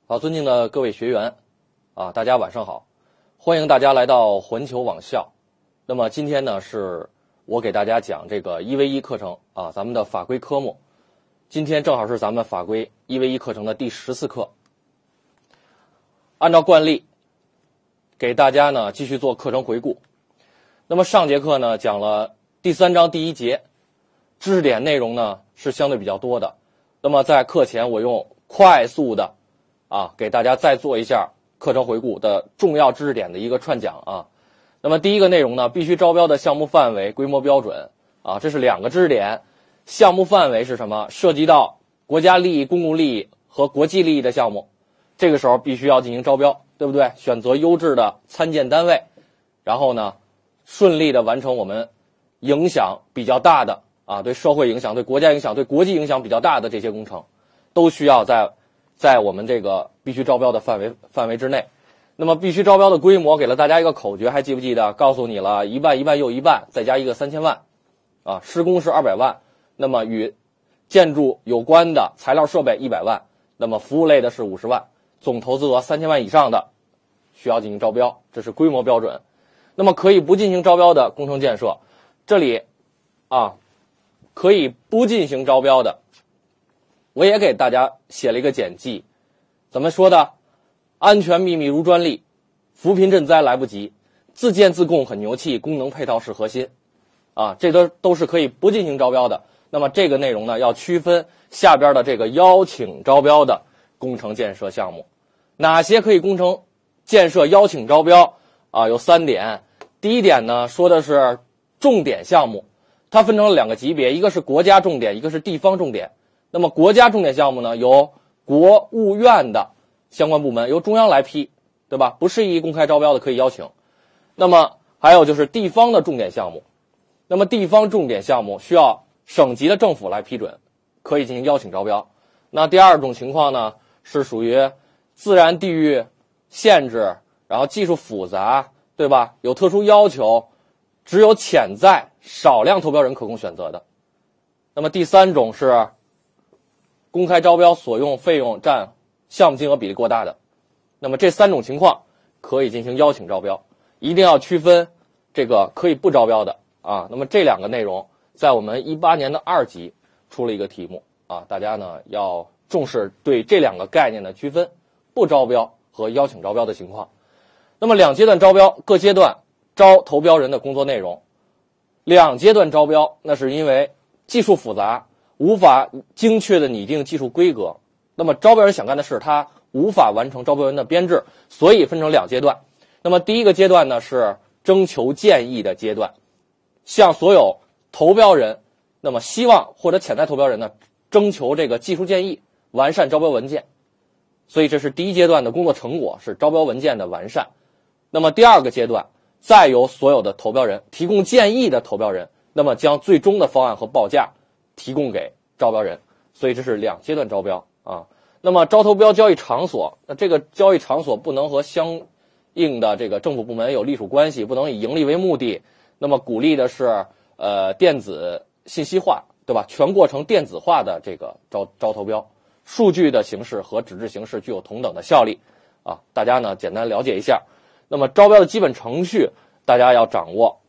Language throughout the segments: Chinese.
好，尊敬的各位学员啊，大家晚上好，欢迎大家来到环球网校。那么今天呢，是我给大家讲这个1v1课程啊，咱们的法规科目。今天正好是咱们法规1v1课程的第14课。按照惯例，给大家呢继续做课程回顾。那么上节课呢讲了第3章第1节，知识点内容呢是相对比较多的。那么在课前我用快速的给大家再做一下课程回顾的重要知识点的一个串讲啊。那么第一个内容呢，必须招标的项目范围、规模标准啊，这是2个知识点。项目范围是什么？涉及到国家利益、公共利益和国际利益的项目，这个时候必须要进行招标，对不对？选择优质的参建单位，然后呢，顺利的完成我们影响比较大的对社会影响、对国家影响、对国际影响比较大的这些工程，都需要在我们这个必须招标的范围之内。那么必须招标的规模给了大家一个口诀，还记不记得？告诉你了1万、1万又1万，再加一个3000万啊，施工是200万，那么与建筑有关的材料设备100万，那么服务类的是50万，总投资额3000万以上的需要进行招标，这是规模标准。那么可以不进行招标的工程建设，这里可以不进行招标的，我也给大家写了一个简记，怎么说的？安全秘密如专利，扶贫赈灾来不及，自建自供很牛气，功能配套是核心这都是可以不进行招标的。那么这个内容呢，要区分下边的这个邀请招标的工程建设项目，哪些可以工程建设邀请招标有3点。第一点呢，说的是重点项目，它分成了2个级别，一个是国家重点，一个是地方重点。那么国家重点项目呢，由国务院的相关部门由中央来批，对吧？不适宜公开招标的可以邀请。那么还有就是地方的重点项目，那么地方重点项目需要省级的政府来批准，可以进行邀请招标。那第2种情况呢，是属于自然地域限制，然后技术复杂，对吧？有特殊要求，只有潜在少量投标人可供选择的。那么第3种是公开招标所用费用占项目金额比例过大的，那么这3种情况可以进行邀请招标，一定要区分这个可以不招标的那么这2个内容在我们18年的2级出了一个题目大家呢要重视对这2个概念的区分，不招标和邀请招标的情况。那么2阶段招标，各阶段招投标人的工作内容。2阶段招标，那是因为技术复杂，无法精确的拟定技术规格，那么招标人想干的事他无法完成招标人的编制，所以分成2阶段。那么第1个阶段呢，是征求建议的阶段，向所有投标人，那么希望或者潜在投标人呢，征求这个技术建议，完善招标文件。所以这是第1阶段的工作成果，是招标文件的完善。那么第2个阶段，再由所有的投标人提供建议的投标人，那么将最终的方案和报价提供给招标人。所以这是2阶段招标那么招投标交易场所，那这个交易场所不能和相应的这个政府部门有隶属关系，不能以盈利为目的，那么鼓励的是电子信息化，对吧？全过程电子化的这个招投标，数据的形式和纸质形式具有同等的效力大家呢简单了解一下。那么招标的基本程序大家要掌握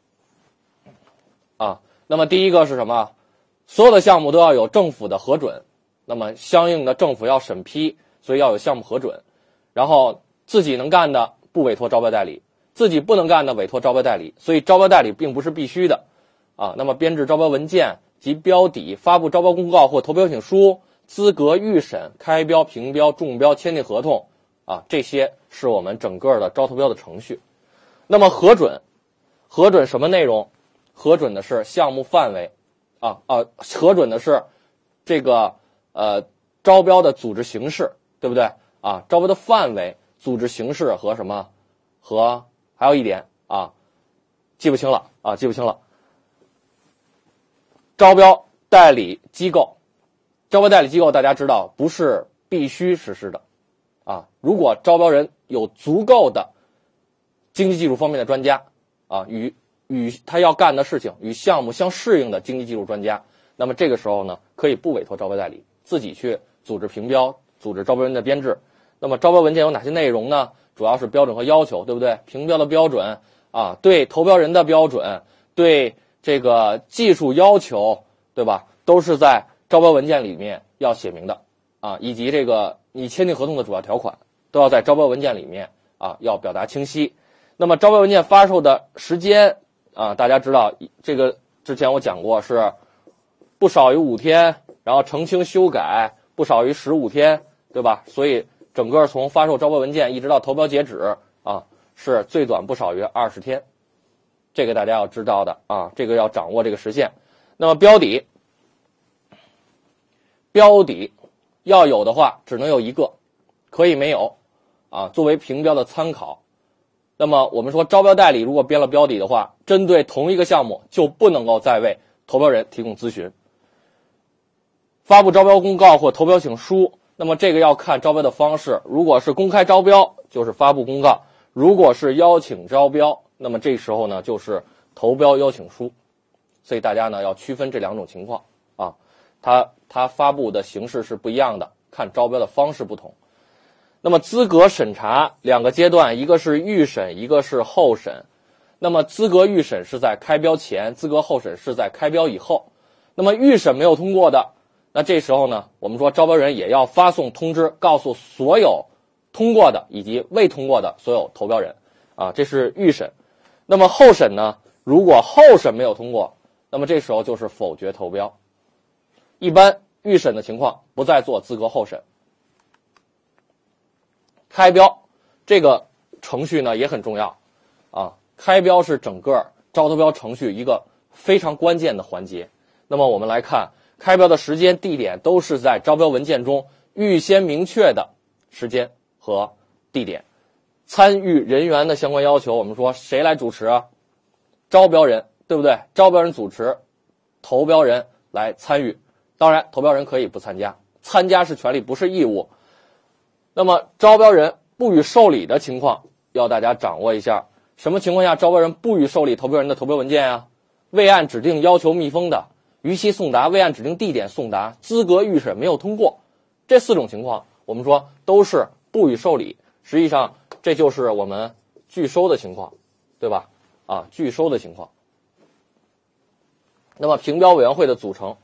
那么第1个是什么？所有的项目都要有政府的核准，那么相应的政府要审批，所以要有项目核准。然后自己能干的不委托招标代理，自己不能干的委托招标代理，所以招标代理并不是必须的那么编制招标文件及标底，发布招标公告或投标请书，资格预审、开标、评标、中标、签订合同这些是我们整个的招投标的程序。那么核准什么内容？核准的是项目范围核准的是这个招标的组织形式，对不对招标的范围、组织形式和什么？和还有一点记不清了。招标代理机构，大家知道不是必须实施的如果招标人有足够的经济技术方面的专家与他要干的事情与项目相适应的经济技术专家，那么这个时候呢，可以不委托招标代理，自己去组织评标，组织招标人的编制。 那么招标文件有哪些内容呢？主要是标准和要求，对不对？评标的标准啊，对投标人的标准，对这个技术要求，对吧？都是在招标文件里面要写明的啊，以及这个你签订合同的主要条款都要在招标文件里面啊要表达清晰。那么招标文件发售的时间啊，大家知道这个之前我讲过是不少于5天，然后澄清修改不少于15天，对吧？所以整个从发售招标文件一直到投标截止啊，是最短不少于20天，这个大家要知道的啊，这个要掌握这个时限。那么标底要有的话只能有一个，可以没有啊，作为评标的参考。那么我们说招标代理如果编了标底的话，针对同一个项目就不能够再为投标人提供咨询。发布招标公告或投标请书，那么这个要看招标的方式，如果是公开招标就是发布公告，如果是邀请招标，那么这时候呢就是投标邀请书。所以大家呢要区分这两种情况啊，它发布的形式是不一样的，看招标的方式不同。那么资格审查2个阶段，一个是预审，一个是后审。那么资格预审是在开标前，资格后审是在开标以后。那么预审没有通过的，那这时候呢，我们说招标人也要发送通知，告诉所有通过的以及未通过的所有投标人啊，这是预审。那么后审呢，如果后审没有通过，那么这时候就是否决投标。一般预审的情况不再做资格后审。开标这个程序呢也很重要啊，开标是整个招投标程序一个非常关键的环节。那么我们来看开标的时间地点都是在招标文件中预先明确的时间和地点。参与人员的相关要求，我们说谁来主持啊？招标人，对不对？招标人主持，投标人来参与。当然投标人可以不参加，参加是权利不是义务。那么招标人不予受理的情况要大家掌握一下，什么情况下招标人不予受理投标人的投标文件啊？未按指定要求密封的，逾期送达，未按指定地点送达，资格预审没有通过，这4种情况我们说都是不予受理。实际上这就是我们拒收的情况，对吧？啊，拒收的情况。那么评标委员会的组成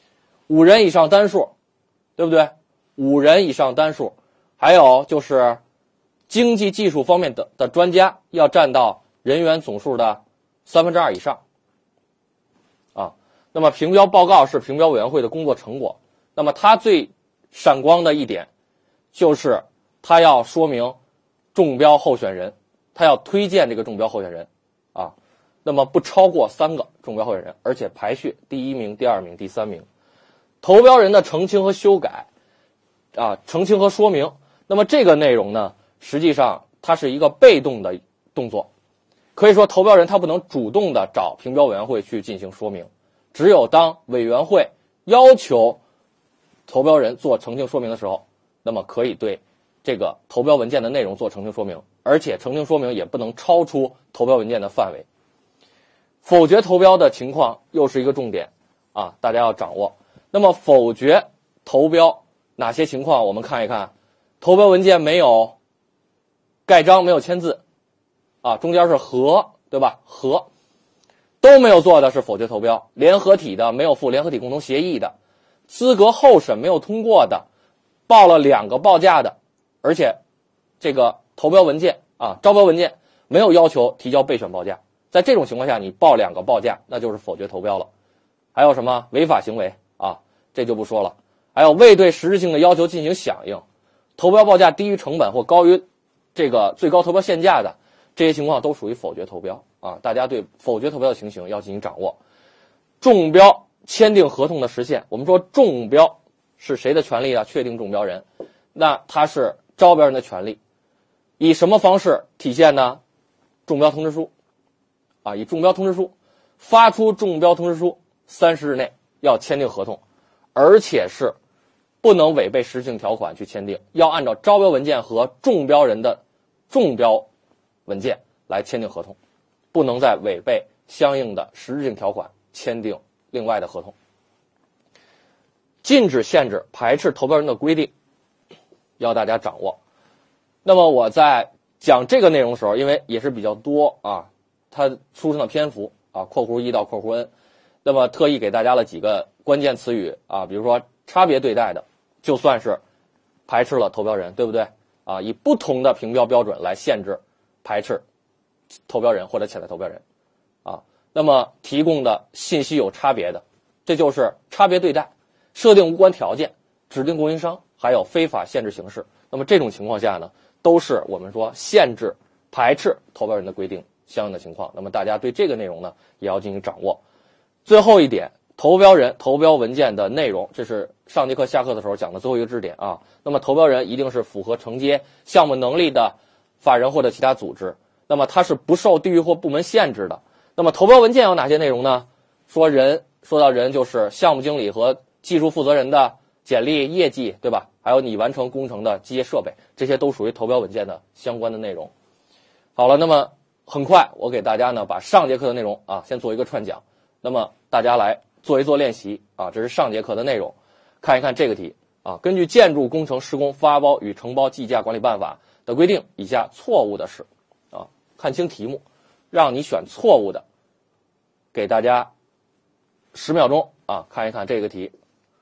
，5人以上单数，对不对？5人以上单数。还有就是经济技术方面的专家要占到人员总数的2/3以上啊。那么评标报告是评标委员会的工作成果，那么它最闪光的一点就是它要说明中标候选人，它要推荐这个中标候选人啊。那么不超过3个中标候选人，而且排序第1名、第2名、第3名。投标人的澄清和修改啊，澄清和说明。那么这个内容呢，实际上它是一个被动的动作，可以说投标人他不能主动的找评标委员会去进行说明，只有当委员会要求投标人做澄清说明的时候，那么可以对这个投标文件的内容做澄清说明，而且澄清说明也不能超出投标文件的范围。否决投标的情况又是一个重点啊，大家要掌握。那么否决投标哪些情况？我们看一看，投标文件没有盖章，没有签字啊，中间是和，对吧？和都没有做的是否决投标。联合体的没有附联合体共同协议的，资格候审没有通过的，报了2个报价的，而且这个投标文件啊，招标文件没有要求提交备选报价，在这种情况下你报2个报价，那就是否决投标了。还有什么违法行为啊，这就不说了。还有未对实质性的要求进行响应，投标报价低于成本或高于这个最高投标限价的，这些情况都属于否决投标啊。大家对否决投标的情形要进行掌握。中标签订合同的实现，我们说中标是谁的权利啊？确定中标人，那他是招标人的权利。以什么方式体现呢？中标通知书啊，以中标通知书发出中标通知书，30日内要签订合同，而且是不能违背实质性条款去签订，要按照招标文件和中标人的中标文件来签订合同，不能再违背相应的实质性条款签订另外的合同。禁止、限制、排斥投标人的规定要大家掌握。 那么我在讲这个内容的时候，因为也是比较多啊，它出生的篇幅啊（括弧1到括弧 n）， 那么特意给大家了几个关键词语啊，比如说差别对待的，就算是排斥了投标人，对不对啊？以不同的评标标准来限制、排斥投标人或者潜在投标人啊。那么提供的信息有差别的，这就是差别对待，设定无关条件，指定供应商，还有非法限制形式。那么这种情况下呢，都是我们说限制、排斥投标人的规定相应的情况。那么大家对这个内容呢也要进行掌握。最后一点，投标人投标文件的内容，这是上节课下课的时候讲的最后一个知识点啊。那么投标人一定是符合承接项目能力的法人或者其他组织，那么它是不受地域或部门限制的。那么投标文件有哪些内容呢？说到人就是项目经理和技术负责人的简历、业绩，对吧？还有你完成工程的机械设备，这些都属于投标文件的相关的内容。好了，那么很快我给大家呢把上节课的内容啊先做一个串讲，那么大家来做一做练习啊，这是上节课的内容。看一看这个题啊，根据《建筑工程施工发包与承包计价管理办法》的规定，以下错误的是啊，看清题目，让你选错误的。给大家10秒钟啊，看一看这个题，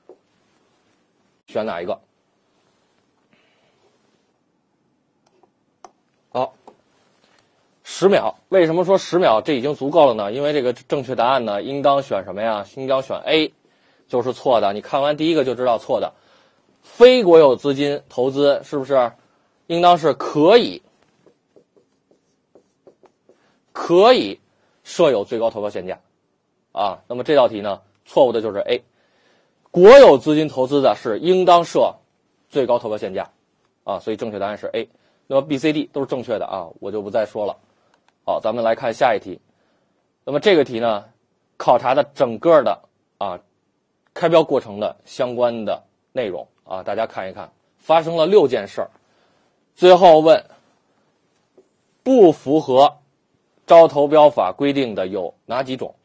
选哪一个？好，10秒。为什么说10秒这已经足够了呢？因为这个正确答案呢，应当选什么呀？应当选 A， 就是错的。你看完第一个就知道错的。非国有资金投资是不是应当是可以设有最高投标限价啊？那么这道题呢，错误的就是 A。国有资金投资的是应当设最高投标限价啊，所以正确答案是 A。那么 B、C、D 都是正确的啊，我就不再说了。好，咱们来看下一题。那么这个题呢，考察的整个的啊开标过程的相关的内容啊，大家看一看，发生了6件事儿，最后问不符合招投标法规定的有哪几种？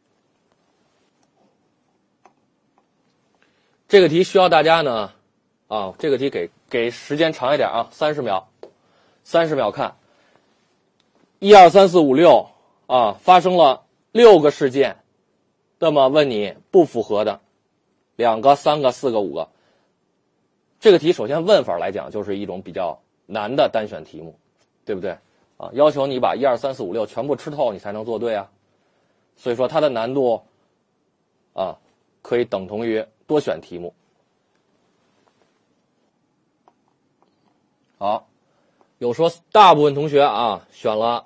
这个题需要大家呢啊，这个题给时间长一点啊，30秒，30秒看，1、2、3、4、5、6啊，发生了6个事件，那么问你不符合的2个、3个、4个、5个。这个题首先问法来讲就是一种比较难的单选题目，对不对啊？要求你把1、2、3、4、5、6全部吃透，你才能做对啊。所以说它的难度啊，可以等同于多选题目。好，有说大部分同学啊选了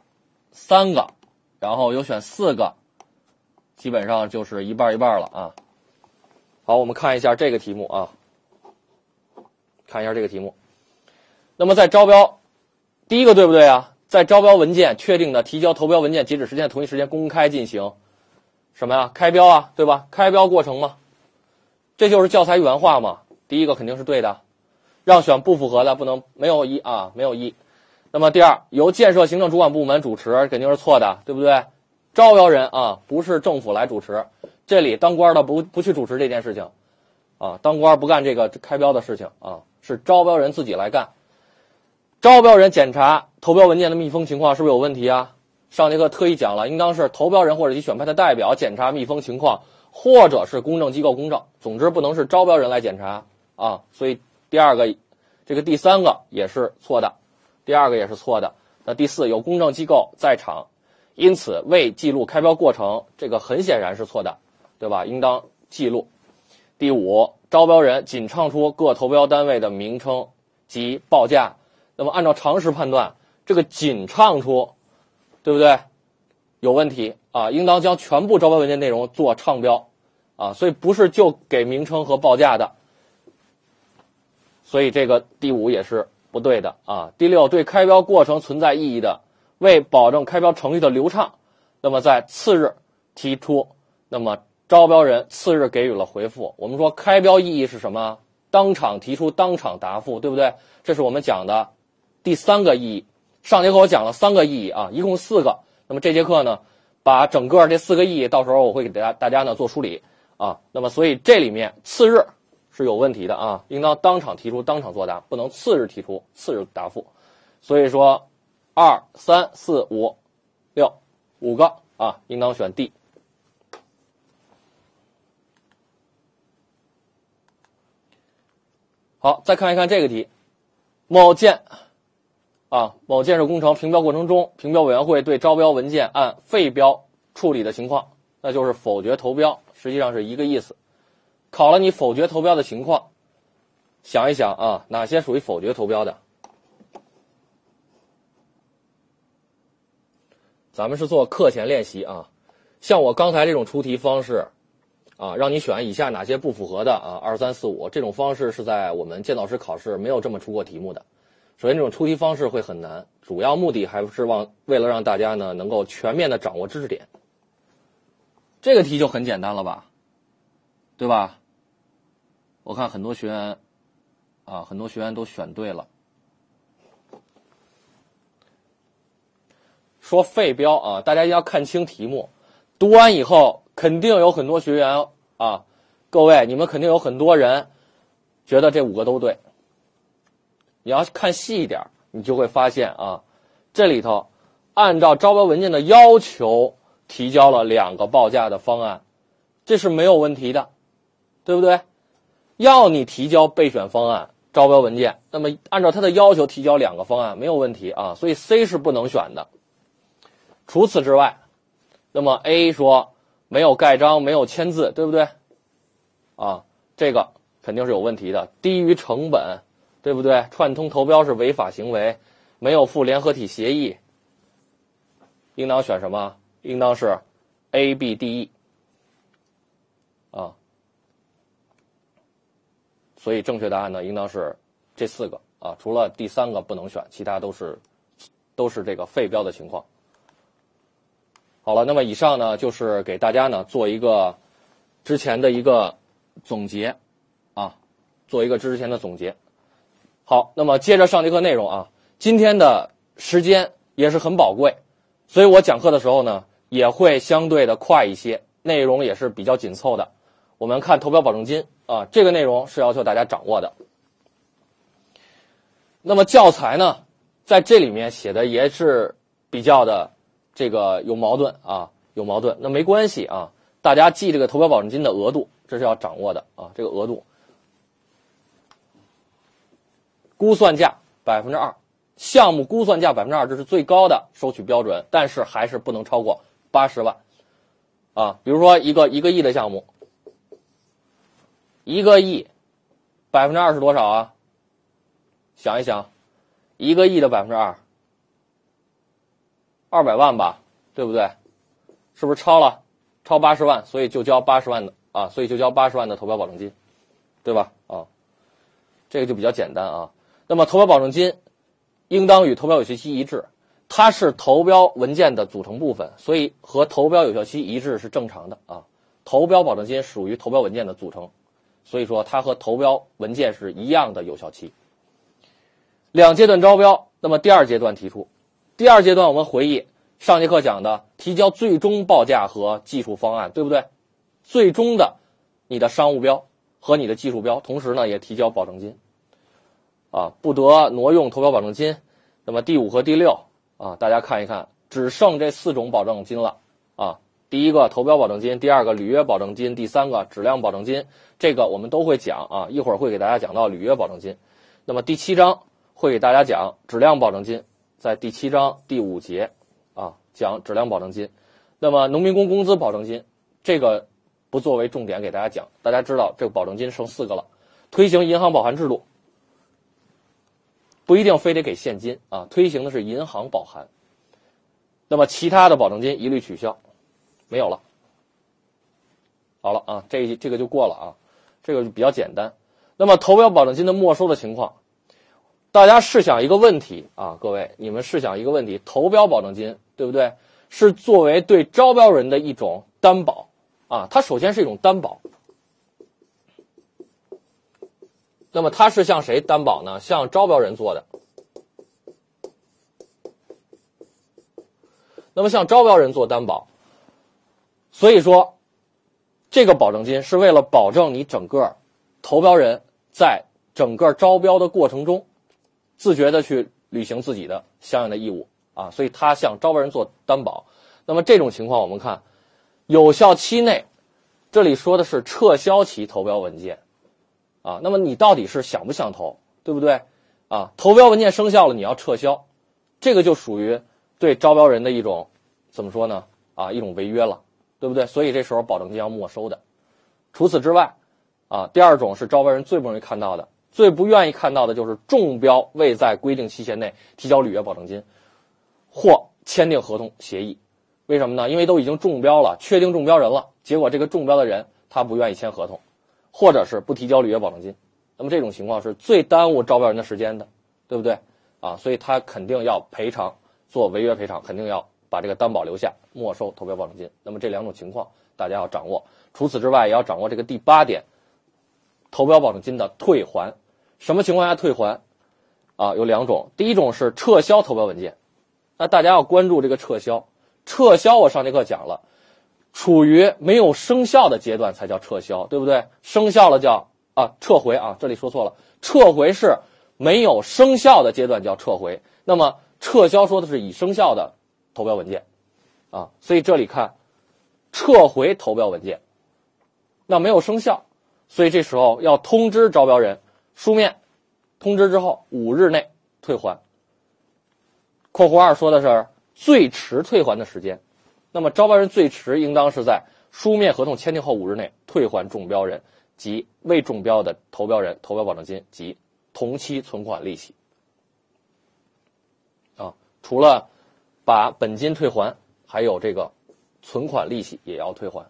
3个，然后有选4个，基本上就是一半一半了啊。好，我们看一下这个题目啊，看一下这个题目。那么在招标，第一个对不对啊？在招标文件确定的提交投标文件截止时间的同一时间公开进行什么呀？开标啊，对吧？开标过程嘛，这就是教材原话嘛。第一个肯定是对的，让选不符合的不能没有一啊，没有一。那么第二，由建设行政主管部门主持肯定是错的，对不对？招标人啊，不是政府来主持，这里当官的不去主持这件事情啊，当官不干这个开标的事情啊，是招标人自己来干。招标人检查投标文件的密封情况是不是有问题啊？上节课特意讲了，应当是投标人或者其选派的代表检查密封情况，或者是公证机构公证，总之不能是招标人来检查啊。所以第二个，这个第3个也是错的，第2个也是错的。那第4，有公证机构在场，因此未记录开标过程，这个很显然是错的，对吧？应当记录。第5，招标人仅唱出各投标单位的名称及报价，那么按照常识判断，这个仅唱出，对不对？有问题啊，应当将全部招标文件内容做唱标啊，所以不是就给名称和报价的，所以这个第5也是不对的啊。第6，对开标过程存在异议的，为保证开标程序的流畅，那么在次日提出，那么招标人次日给予了回复。我们说开标异议是什么？当场提出，当场答复，对不对？这是我们讲的第3个异议。上节课我讲了3个异议啊，一共4个。那么这节课呢，把整个这4个异议，到时候我会给大家呢做梳理啊。那么所以这里面次日是有问题的啊，应当当场提出，当场作答，不能次日提出，次日答复。 所以说2、3、4、5、6， 5个啊，应当选 D。好，再看一看这个题，某建设工程评标过程中，评标委员会对招标文件按废标处理的情况，那就是否决投标，实际上是一个意思。考了你否决投标的情况，想一想啊，哪些属于否决投标的？咱们是做课前练习啊，像我刚才这种出题方式啊，让你选以下哪些不符合的啊，2、3、4、5，这种方式是在我们建造师考试没有这么出过题目的。首先，这种出题方式会很难，主要目的还是为了让大家呢能够全面的掌握知识点。这个题就很简单了吧，对吧？我看很多学员都选对了。说废标啊，大家要看清题目，读完以后肯定有很多学员啊，各位你们肯定有很多人觉得这5个都对。你要看细一点，你就会发现啊，这里头按照招标文件的要求提交了2个报价的方案，这是没有问题的，对不对？要你提交备选方案招标文件，那么按照他的要求提交2个方案没有问题啊，所以 C 是不能选的。除此之外，那么 A 说没有盖章没有签字，对不对啊？这个肯定是有问题的，低于成本，对不对？串通投标是违法行为，没有附联合体协议，应当选什么？应当是 A、B、D、E 啊。所以正确答案呢，应当是这4个啊，除了第3个不能选，其他都是这个废标的情况。好了，那么以上呢就是给大家呢做一个之前的一个总结啊，做一个之前的总结。好，那么接着上节课内容啊，今天的时间也是很宝贵，所以我讲课的时候呢也会相对的快一些，内容也是比较紧凑的。我们看投标保证金啊，这个内容是要求大家掌握的。那么教材呢，在这里面写的也是比较的这个有矛盾啊，有矛盾。那没关系啊，大家记这个投标保证金的额度，这是要掌握的啊，这个额度。估算价2%，项目估算价2%，这是最高的收取标准，但是还是不能超过80万啊。比如说一个亿的项目，1个亿，2%是多少啊？想一想，1个亿的2%，200万吧，对不对？是不是超80万？所以就交80万的啊，所以就交80万的投标保证金，对吧？啊，这个就比较简单啊。那么投标保证金应当与投标有效期一致，它是投标文件的组成部分，所以和投标有效期一致是正常的啊。投标保证金属于投标文件的组成，所以说它和投标文件是一样的有效期。2阶段招标，那么第2阶段提出，第2阶段我们回忆上节课讲的提交最终报价和技术方案，对不对？最终的你的商务标和你的技术标，同时呢也提交保证金啊，不得挪用投标保证金。那么第5和第6啊，大家看一看，只剩这4种保证金了啊。第1个投标保证金，第2个履约保证金，第3个质量保证金，这个我们都会讲啊，一会儿会给大家讲到履约保证金。那么第7章会给大家讲质量保证金，在第7章第5节啊讲质量保证金。那么农民工工资保证金这个不作为重点给大家讲，大家知道这个保证金剩4个了。推行银行保函制度，不一定非得给现金啊，推行的是银行保函。那么其他的保证金一律取消，没有了。好了啊，这个就过了啊，这个就比较简单。那么投标保证金的没收的情况，大家试想一个问题啊，各位你们试想一个问题，投标保证金对不对？是作为对招标人的一种担保啊，它首先是一种担保。那么它是向谁担保呢？向招标人做的。那么向招标人做担保，所以说这个保证金是为了保证你整个投标人在整个招标的过程中自觉的去履行自己的相应的义务啊，所以他向招标人做担保。那么这种情况我们看有效期内，这里说的是撤销其投标文件啊，那么你到底是想不想投，对不对啊？投标文件生效了你要撤销，这个就属于对招标人的一种怎么说呢啊，一种违约了，对不对？所以这时候保证金要没收的。除此之外啊，第二种是招标人最不容易看到的，最不愿意看到的就是中标未在规定期限内提交履约保证金或签订合同协议。为什么呢？因为都已经中标了，确定中标人了，结果这个中标的人他不愿意签合同，或者是不提交履约保证金，那么这种情况是最耽误招标人的时间的，对不对啊？所以他肯定要赔偿，做违约赔偿，肯定要把这个担保留下，没收投标保证金。那么这两种情况大家要掌握。除此之外也要掌握这个第8点，投标保证金的退还。什么情况下退还啊？有2种，第一种是撤销投标文件，那大家要关注这个撤销。撤销我上节课讲了，处于没有生效的阶段才叫撤销，对不对？生效了叫撤回啊，这里说错了，撤回是没有生效的阶段叫撤回，那么撤销说的是已生效的投标文件啊，所以这里看撤回投标文件，那没有生效，所以这时候要通知招标人，书面通知之后5日内退还。括弧2说的是最迟退还的时间，那么招标人最迟应当是在书面合同签订后5日内退还中标人及未中标的投标人投标保证金及同期存款利息啊，除了把本金退还，还有这个存款利息也要退还。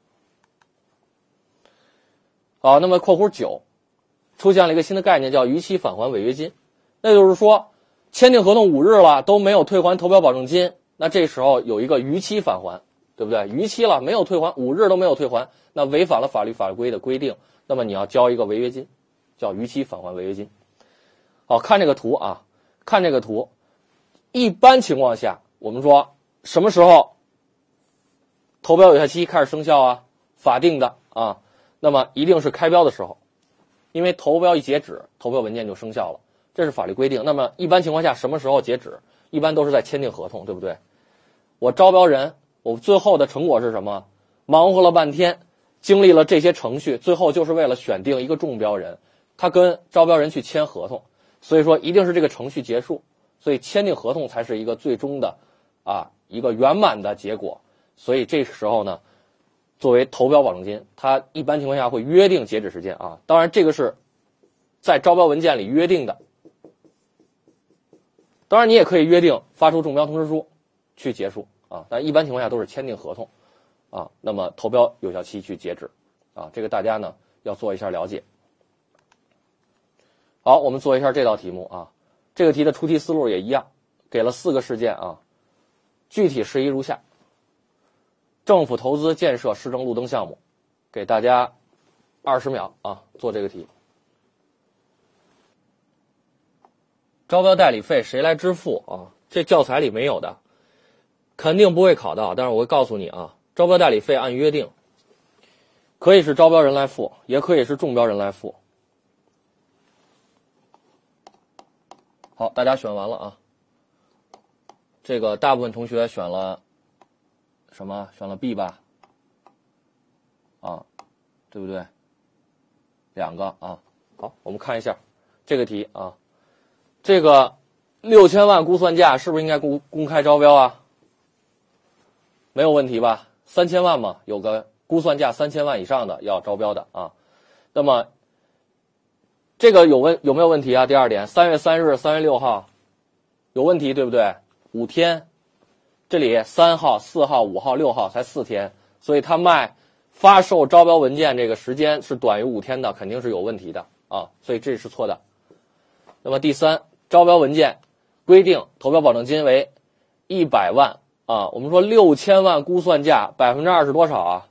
好，那么括弧9出现了一个新的概念，叫逾期返还违约金。那就是说签订合同5日了都没有退还投标保证金，那这时候有一个逾期返还，对不对？逾期了没有退还，5日都没有退还，那违反了法规的规定，那么你要交一个违约金，叫逾期返还违约金。好，看这个图啊，看这个图，一般情况下我们说什么时候投标有效期开始生效啊？法定的啊，那么一定是开标的时候，因为投标一截止，投标文件就生效了，这是法律规定。那么一般情况下什么时候截止？一般都是在签订合同，对不对？我招标人，我最后的成果是什么？忙活了半天，经历了这些程序，最后就是为了选定一个中标人，他跟招标人去签合同，所以说一定是这个程序结束，所以签订合同才是一个最终的一个圆满的结果。所以这时候呢，作为投标保证金，它一般情况下会约定截止时间啊，当然这个是在招标文件里约定的，当然你也可以约定发出中标通知书去结束啊，但一般情况下都是签订合同啊，那么投标有效期去截止啊，这个大家呢要做一下了解。好，我们做一下这道题目啊，这个题的出题思路也一样，给了4个事件啊，具体事宜如下：政府投资建设市政路灯项目，给大家20秒啊做这个题。招标代理费谁来支付啊？这教材里没有的，肯定不会考到，但是我会告诉你啊，招标代理费按约定，可以是招标人来付，也可以是中标人来付。好，大家选完了啊。这个大部分同学选了什么？选了 B 吧？啊，对不对？2个啊。好，我们看一下这个题啊。这个6000万估算价是不是应该公开招标啊？没有问题吧？3000万嘛，有个估算价3000万以上的要招标的啊。那么这个有没有问题啊？第2点，3月3日、3月6号有问题，对不对？5天，这里3号、4号、5号、6号才4天，所以他发售招标文件这个时间是短于5天的，肯定是有问题的啊，所以这是错的。那么第3，招标文件规定投标保证金为100万啊，我们说6000万估算价2%是多少啊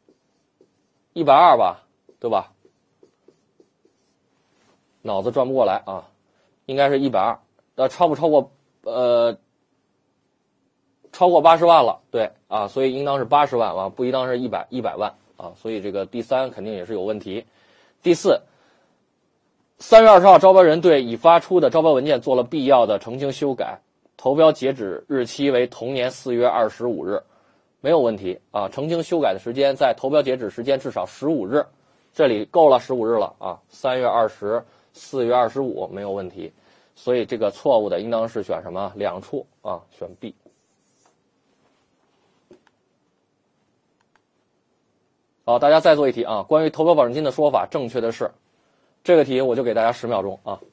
？120吧，对吧？脑子转不过来啊，应该是120，超不超过超过80万了，对啊，所以应当是80万啊，不应当是100万啊，所以这个第3肯定也是有问题。第4， 3月20号，招标人对已发出的招标文件做了必要的澄清修改，投标截止日期为同年4月25日，没有问题啊。澄清修改的时间在投标截止时间至少15日，这里够了15日了啊。3月20、4月25没有问题，所以这个错误的应当是选什么？2处啊，选 B。好，大家再做一题啊，关于投标保证金的说法，正确的是这个题，我就给大家10秒钟啊。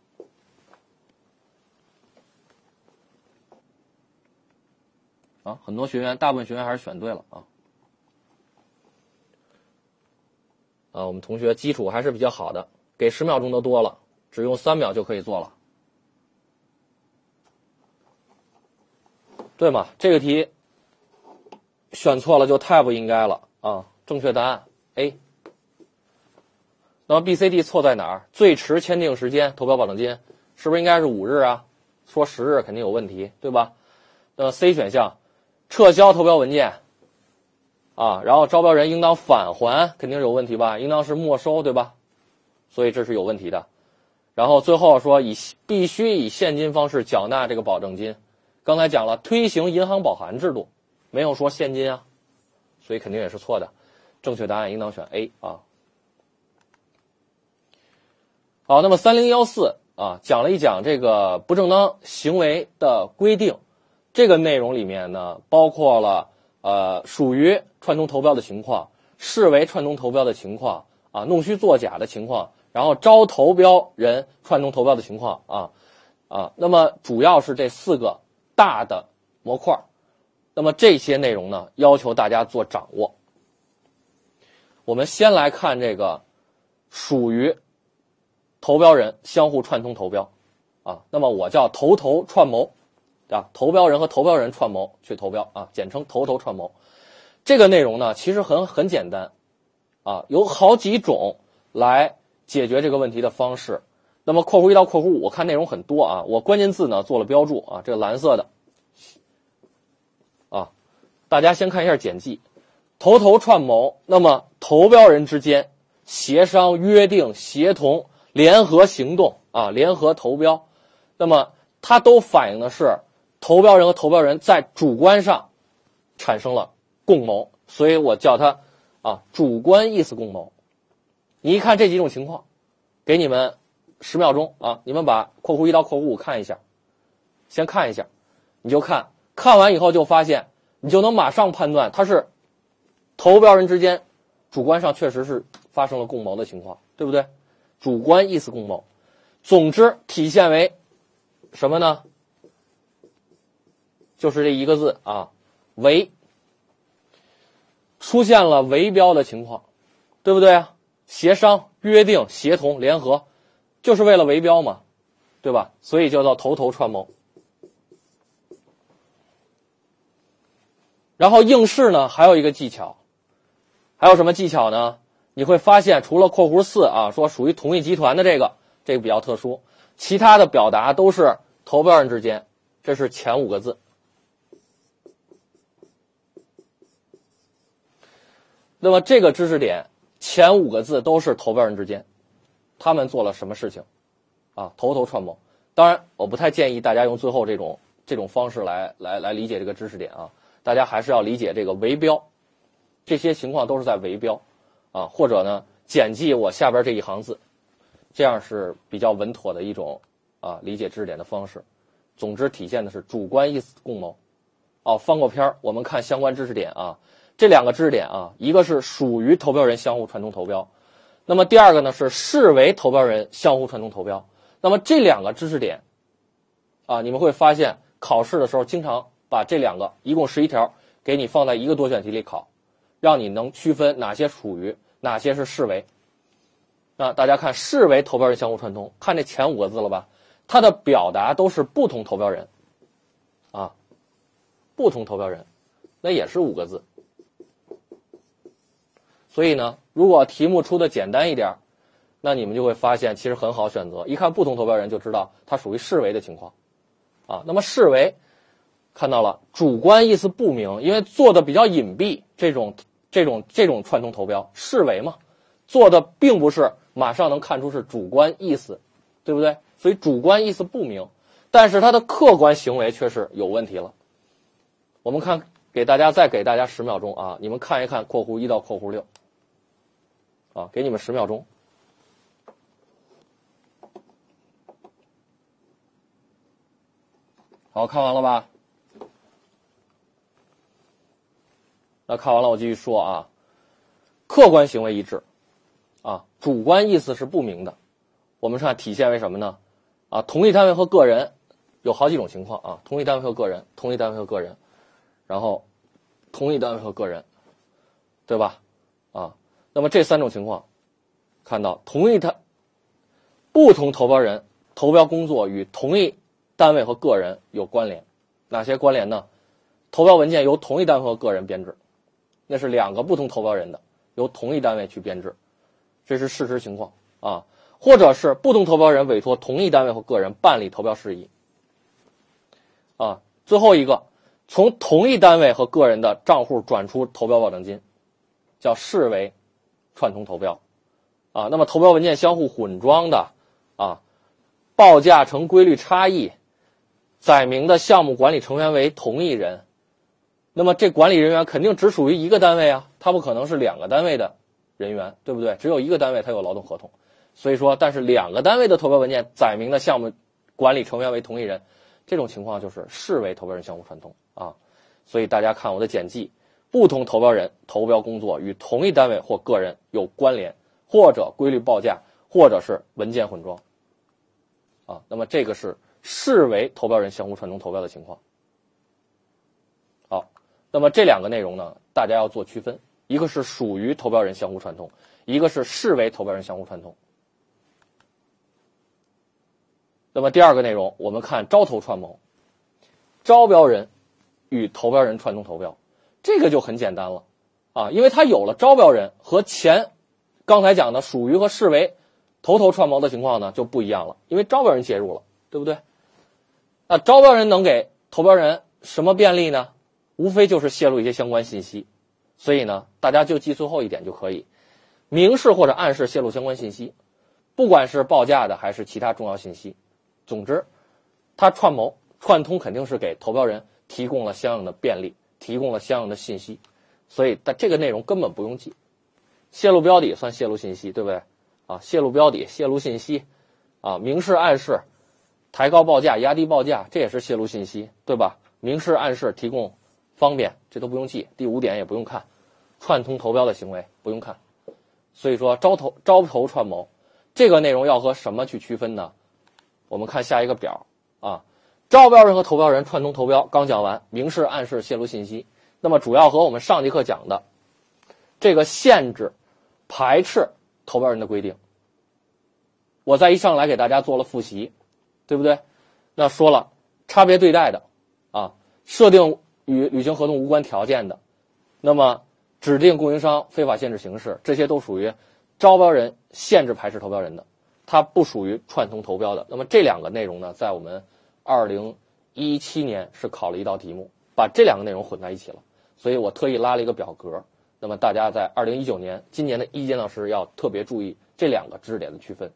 很多学员，大部分学员还是选对了啊。我们同学基础还是比较好的，给10秒钟都多了，只用3秒就可以做了，对吗？这个题选错了就太不应该了啊！正确答案 A。那么 B、C、D 错在哪儿？最迟签订时间，投标保证金是不是应该是5日啊？说10日肯定有问题，对吧？C 选项，撤销投标文件啊，然后招标人应当返还，肯定是有问题吧？应当是没收，对吧？所以这是有问题的。然后最后说必须以现金方式缴纳这个保证金，刚才讲了推行银行保函制度，没有说现金啊，所以肯定也是错的。正确答案应当选 A 啊。好，那么3014啊，讲了一讲这个不正当行为的规定，这个内容里面呢，包括了属于串通投标的情况，视为串通投标的情况啊，弄虚作假的情况，然后招投标人串通投标的情况那么主要是这4个大的模块。那么这些内容呢，要求大家做掌握。我们先来看这个属于投标人相互串通投标那么我叫投串谋投标人和投标人串谋去投标简称投串谋。这个内容呢，其实很简单有好几种来解决这个问题的方式。那么括弧1到括弧5，我看内容很多我关键字呢做了标注这个蓝色的大家先看一下简记。投串谋，那么投标人之间协商、约定、协同、联合行动联合投标，那么它都反映的是投标人和投标人在主观上产生了共谋，所以我叫它主观意思共谋。你一看这几种情况，给你们10秒钟你们把括弧1到括弧5看一下，先看一下，你就看完以后就发现，你就能马上判断它是投标人之间主观上确实是发生了共谋的情况，对不对？主观意思共谋。总之体现为什么呢？就是这一个字围。出现了围标的情况，对不对协商、约定、协同、联合，就是为了围标嘛，对吧？所以叫做投串谋。然后应试呢还有一个技巧，还有什么技巧呢？你会发现除了括弧4说属于同一集团的这个比较特殊，其他的表达都是投标人之间，这是前5个字。那么这个知识点前5个字都是投标人之间，他们做了什么事情投串谋。当然我不太建议大家用最后这种方式来理解这个知识点大家还是要理解这个围标，这些情况都是在围标或者呢简记我下边这一行字，这样是比较稳妥的一种理解知识点的方式。总之体现的是主观意思共谋。翻过篇我们看相关知识点这2个知识点一个是属于投标人相互串通投标，那么第二个呢是视为投标人相互串通投标。那么这2个知识点你们会发现考试的时候经常把这2个一共11条给你放在一个多选题里考，让你能区分哪些属于，哪些是视为。大家看视为投标人相互串通，看这前5个字了吧？它的表达都是不同投标人不同投标人，那也是5个字。所以呢，如果题目出的简单一点，那你们就会发现其实很好选择，一看不同投标人就知道它属于视为的情况那么视为看到了主观意思不明，因为做的比较隐蔽，这种串通投标视为嘛， 做的并不是马上能看出是主观意思，对不对？所以主观意思不明，但是他的客观行为却是有问题了。我们看，再给大家10秒钟啊，你们看一看括弧1到括弧6啊，给你们10秒钟。好，看完了吧？那看完了，我继续说啊，客观行为一致啊，主观意思是不明的。我们看体现为什么呢？啊，同一单位和个人有好几种情况啊，同一单位和个人，同一单位和个人，然后同一单位和个人，对吧？啊，那么这3种情况，看到不同投标人投标工作与同一单位和个人有关联，哪些关联呢？投标文件由同一单位和个人编制，那是2个不同投标人的，由同一单位去编制，这是事实情况啊。或者是不同投标人委托同一单位或个人办理投标事宜啊。最后一个，从同一单位和个人的账户转出投标保证金，叫视为串通投标啊。那么投标文件相互混装的啊，报价呈规律差异，载明的项目管理成员为同一人，那么这管理人员肯定只属于一个单位啊，他不可能是2个单位的人员，对不对？只有一个单位他有劳动合同，所以说，但是2个单位的投标文件载明的项目管理成员为同一人，这种情况就是视为投标人相互串通啊。所以大家看我的简记，不同投标人投标工作与同一单位或个人有关联，或者规律报价，或者是文件混装啊。那么这个是视为投标人相互串通投标的情况。好，那么这2个内容呢，大家要做区分，一个是属于投标人相互串通，一个是视为投标人相互串通。那么第2个内容，我们看招投串谋，招标人与投标人串通投标，这个就很简单了啊，因为他有了招标人和刚才讲的属于和视为投串谋的情况呢就不一样了，因为招标人介入了，对不对？那招标人能给投标人什么便利呢？无非就是泄露一些相关信息，所以呢，大家就记最后一点就可以，明示或者暗示泄露相关信息，不管是报价的还是其他重要信息。总之，他串通肯定是给投标人提供了相应的便利，提供了相应的信息，所以这个内容根本不用记。泄露标底算泄露信息，对不对？啊，泄露标底、泄露信息，啊，明示暗示、抬高报价、压低报价，这也是泄露信息，对吧？明示暗示提供方便，这都不用记。第5点也不用看，串通投标的行为不用看。所以说招投串谋这个内容要和什么去区分呢？我们看下一个表啊，招标人和投标人串通投标刚讲完，明示暗示泄露信息，那么主要和我们上节课讲的这个限制排斥投标人的规定，我在一上来给大家做了复习，对不对？那说了差别对待的啊，设定与履行合同无关条件的，那么指定供应商非法限制形式，这些都属于招标人限制排斥投标人的，它不属于串通投标的。那么这2个内容呢，在我们2017年是考了一道题目，把这2个内容混在一起了，所以我特意拉了一个表格。那么大家在2019年今年的一监老师要特别注意这2个知识点的区分。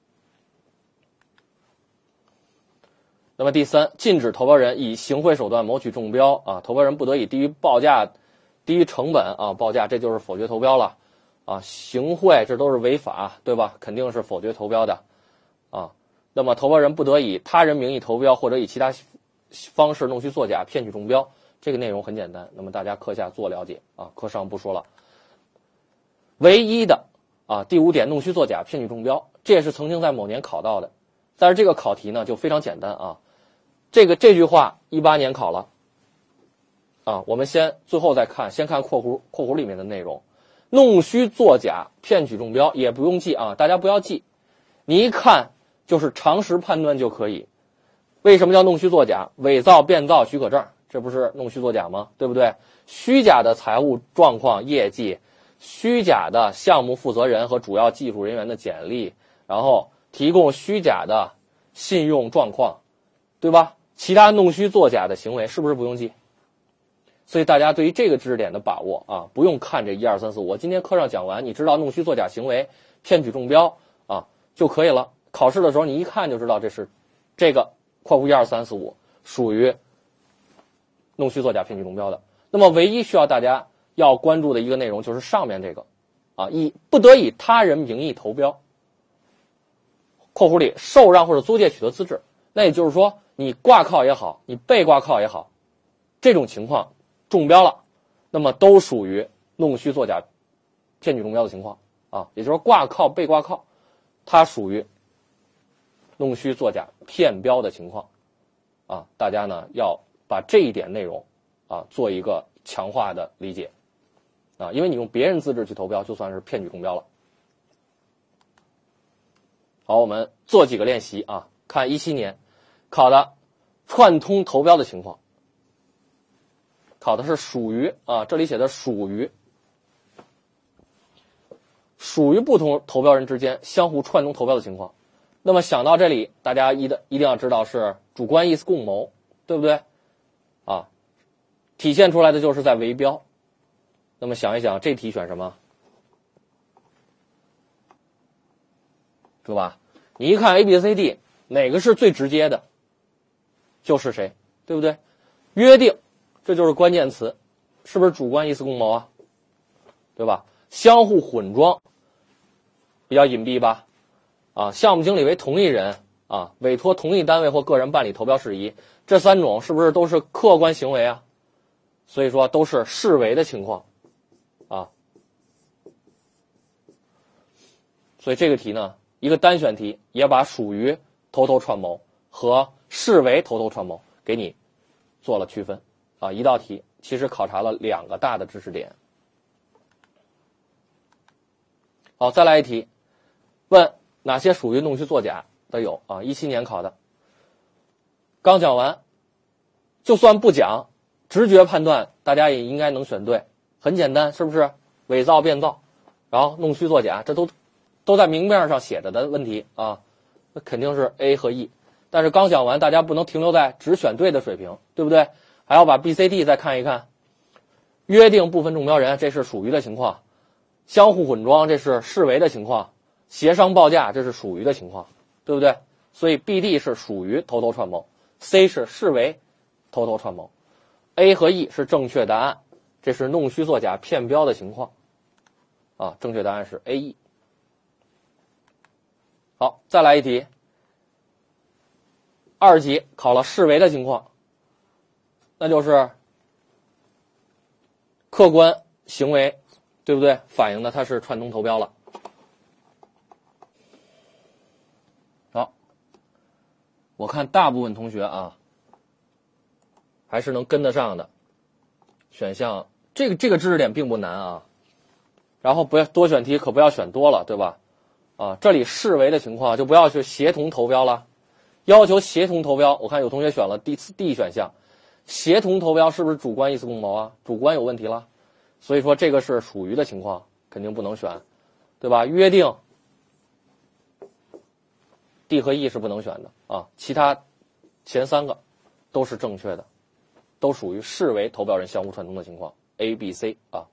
那么第3，禁止投标人以行贿手段谋取中标啊，投标人不得以低于报价、低于成本啊报价，这就是否决投标了啊，行贿这都是违法，对吧？肯定是否决投标的啊。那么投标人不得以他人名义投标或者以其他方式弄虚作假骗取中标，这个内容很简单，那么大家课下做了解啊，课上不说了。唯一的啊，第5点，弄虚作假骗取中标，这也是曾经在某年考到的，但是这个考题呢就非常简单啊。这句话18年考了啊，我们最后再看，先看括弧里面的内容。弄虚作假骗取中标也不用记啊，大家不要记，你一看就是常识判断就可以。为什么叫弄虚作假？伪造、变造许可证，这不是弄虚作假吗？对不对？虚假的财务状况、业绩，虚假的项目负责人和主要技术人员的简历，然后提供虚假的信用状况，对吧？其他弄虚作假的行为是不是不用记？ 所以大家对于这个知识点的把握啊，不用看这1、2、3、4、5，我今天课上讲完，你知道弄虚作假行为、骗取中标啊就可以了。考试的时候你一看就知道这是这个括弧1、2、3、4、5属于弄虚作假骗取中标的。那么唯一需要大家要关注的一个内容就是上面这个啊，不得以他人名义投标，括弧里受让或者租借取得资质。那也就是说，你挂靠也好，你被挂靠也好，这种情况中标了，那么都属于弄虚作假骗取中标的情况啊。也就是说，挂靠被挂靠，它属于弄虚作假骗标的情况啊。大家呢要把这一点内容啊做一个强化的理解啊，因为你用别人资质去投标，就算是骗取中标了。好，我们做几个练习啊，看17年考的串通投标的情况，考的是属于啊，这里写的属于不同投标人之间相互串通投标的情况。那么想到这里，大家一定要知道是主观意思共谋，对不对啊？体现出来的就是在围标。那么想一想，这题选什么？对吧？你一看 A、B、C、D 哪个是最直接的，就是谁，对不对？约定，这就是关键词，是不是主观意思共谋啊？对吧？相互混装，比较隐蔽吧？啊，项目经理为同一人啊，委托同一单位或个人办理投标事宜，这3种是不是都是客观行为啊？所以说都是视为的情况啊。所以这个题呢，一个单选题也把属于偷偷串谋和视为偷偷串谋给你做了区分啊。一道题其实考察了2个大的知识点。好，再来一题，问哪些属于弄虚作假的有啊？17年考的，刚讲完，就算不讲，直觉判断大家也应该能选对，很简单，是不是？伪造、变造，然后弄虚作假，这都在明面上写着的问题啊，那肯定是 A 和 E。但是刚讲完，大家不能停留在只选对的水平，对不对？还要把 B、C、D 再看一看。约定部分中标人，这是属于的情况；相互混装，这是视为的情况；协商报价，这是属于的情况，对不对？所以 B、D 是属于偷偷串谋， C 是视为偷偷串谋， A 和 E 是正确答案，这是弄虚作假骗标的情况啊。正确答案是 A、E。好，再来一题。2级考了视为的情况，那就是客观行为，对不对？反映的它是串通投标了。好，我看大部分同学啊，还是能跟得上的。选项这个知识点并不难啊，然后不要多选题，可不要选多了，对吧？啊，这里视为的情况就不要去协同投标了。要求协同投标，我看有同学选了D 选项，协同投标是不是主观意思共谋啊？主观有问题了，所以说这个是属于的情况，肯定不能选，对吧？约定 D 和 E 是不能选的啊，其他前3个都是正确的，都属于视为投标人相互串通的情况 A、B、C 啊。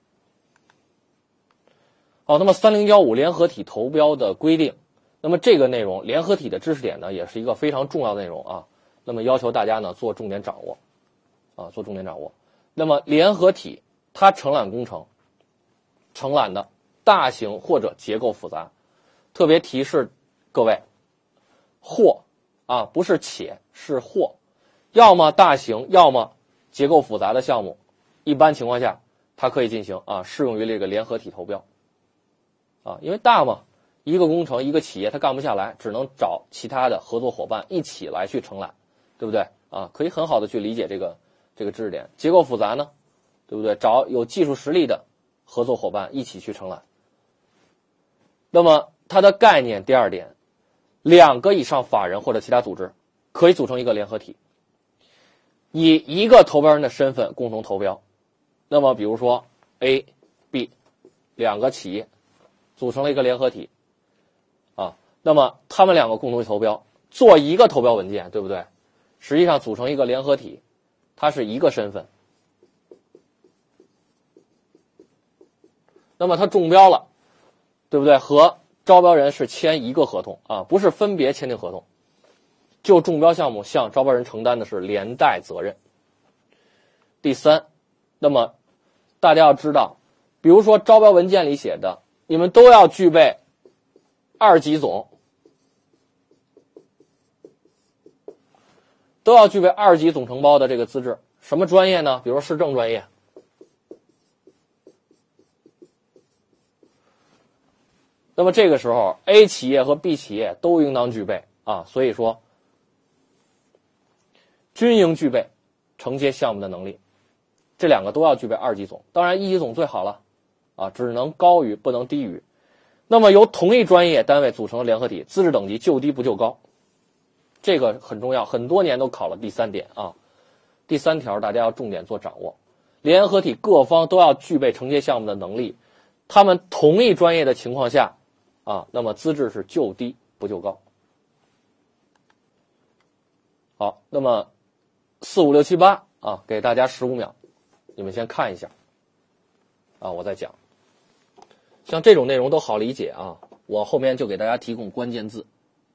好，那么3015联合体投标的规定。那么这个内容，联合体的知识点呢，也是一个非常重要的内容啊。那么要求大家呢做重点掌握，啊，做重点掌握。那么联合体它承揽工程，承揽的大型或者结构复杂，特别提示各位，或啊不是且是或，要么大型，要么结构复杂的项目，一般情况下它可以进行啊，适用于这个联合体投标，啊，因为大嘛。一个工程一个企业它干不下来，只能找其他的合作伙伴一起来去承揽，对不对啊？可以很好的去理解这个知识点。结构复杂呢，对不对？找有技术实力的合作伙伴一起去承揽。那么它的概念第2点，2个以上法人或者其他组织可以组成一个联合体，以一个投标人的身份共同投标。那么比如说 A、B 2个企业组成了一个联合体。那么他们2个共同投标，做一个投标文件，对不对？实际上组成一个联合体，它是一个身份， 那么他中标了，对不对？和招标人是签一个合同啊，不是分别签订合同。就中标项目向招标人承担的是连带责任。第三，那么大家要知道，比如说招标文件里写的，你们都要具备2级总，都要具备2级总承包的这个资质。什么专业呢？比如说市政专业。那么这个时候 A 企业和 B 企业都应当具备啊，所以说均应具备承接项目的能力，这2个都要具备2级总，当然1级总最好了啊，只能高于不能低于。那么由同一专业单位组成的联合体，资质等级就低不就高，这个很重要，很多年都考了第3点啊。第3条大家要重点做掌握，联合体各方都要具备承接项目的能力，他们同一专业的情况下啊，那么资质是就低不就高。好，那么4、5、6、7、8啊，给大家15秒，你们先看一下啊，我再讲。像这种内容都好理解啊，我后面就给大家提供关键字。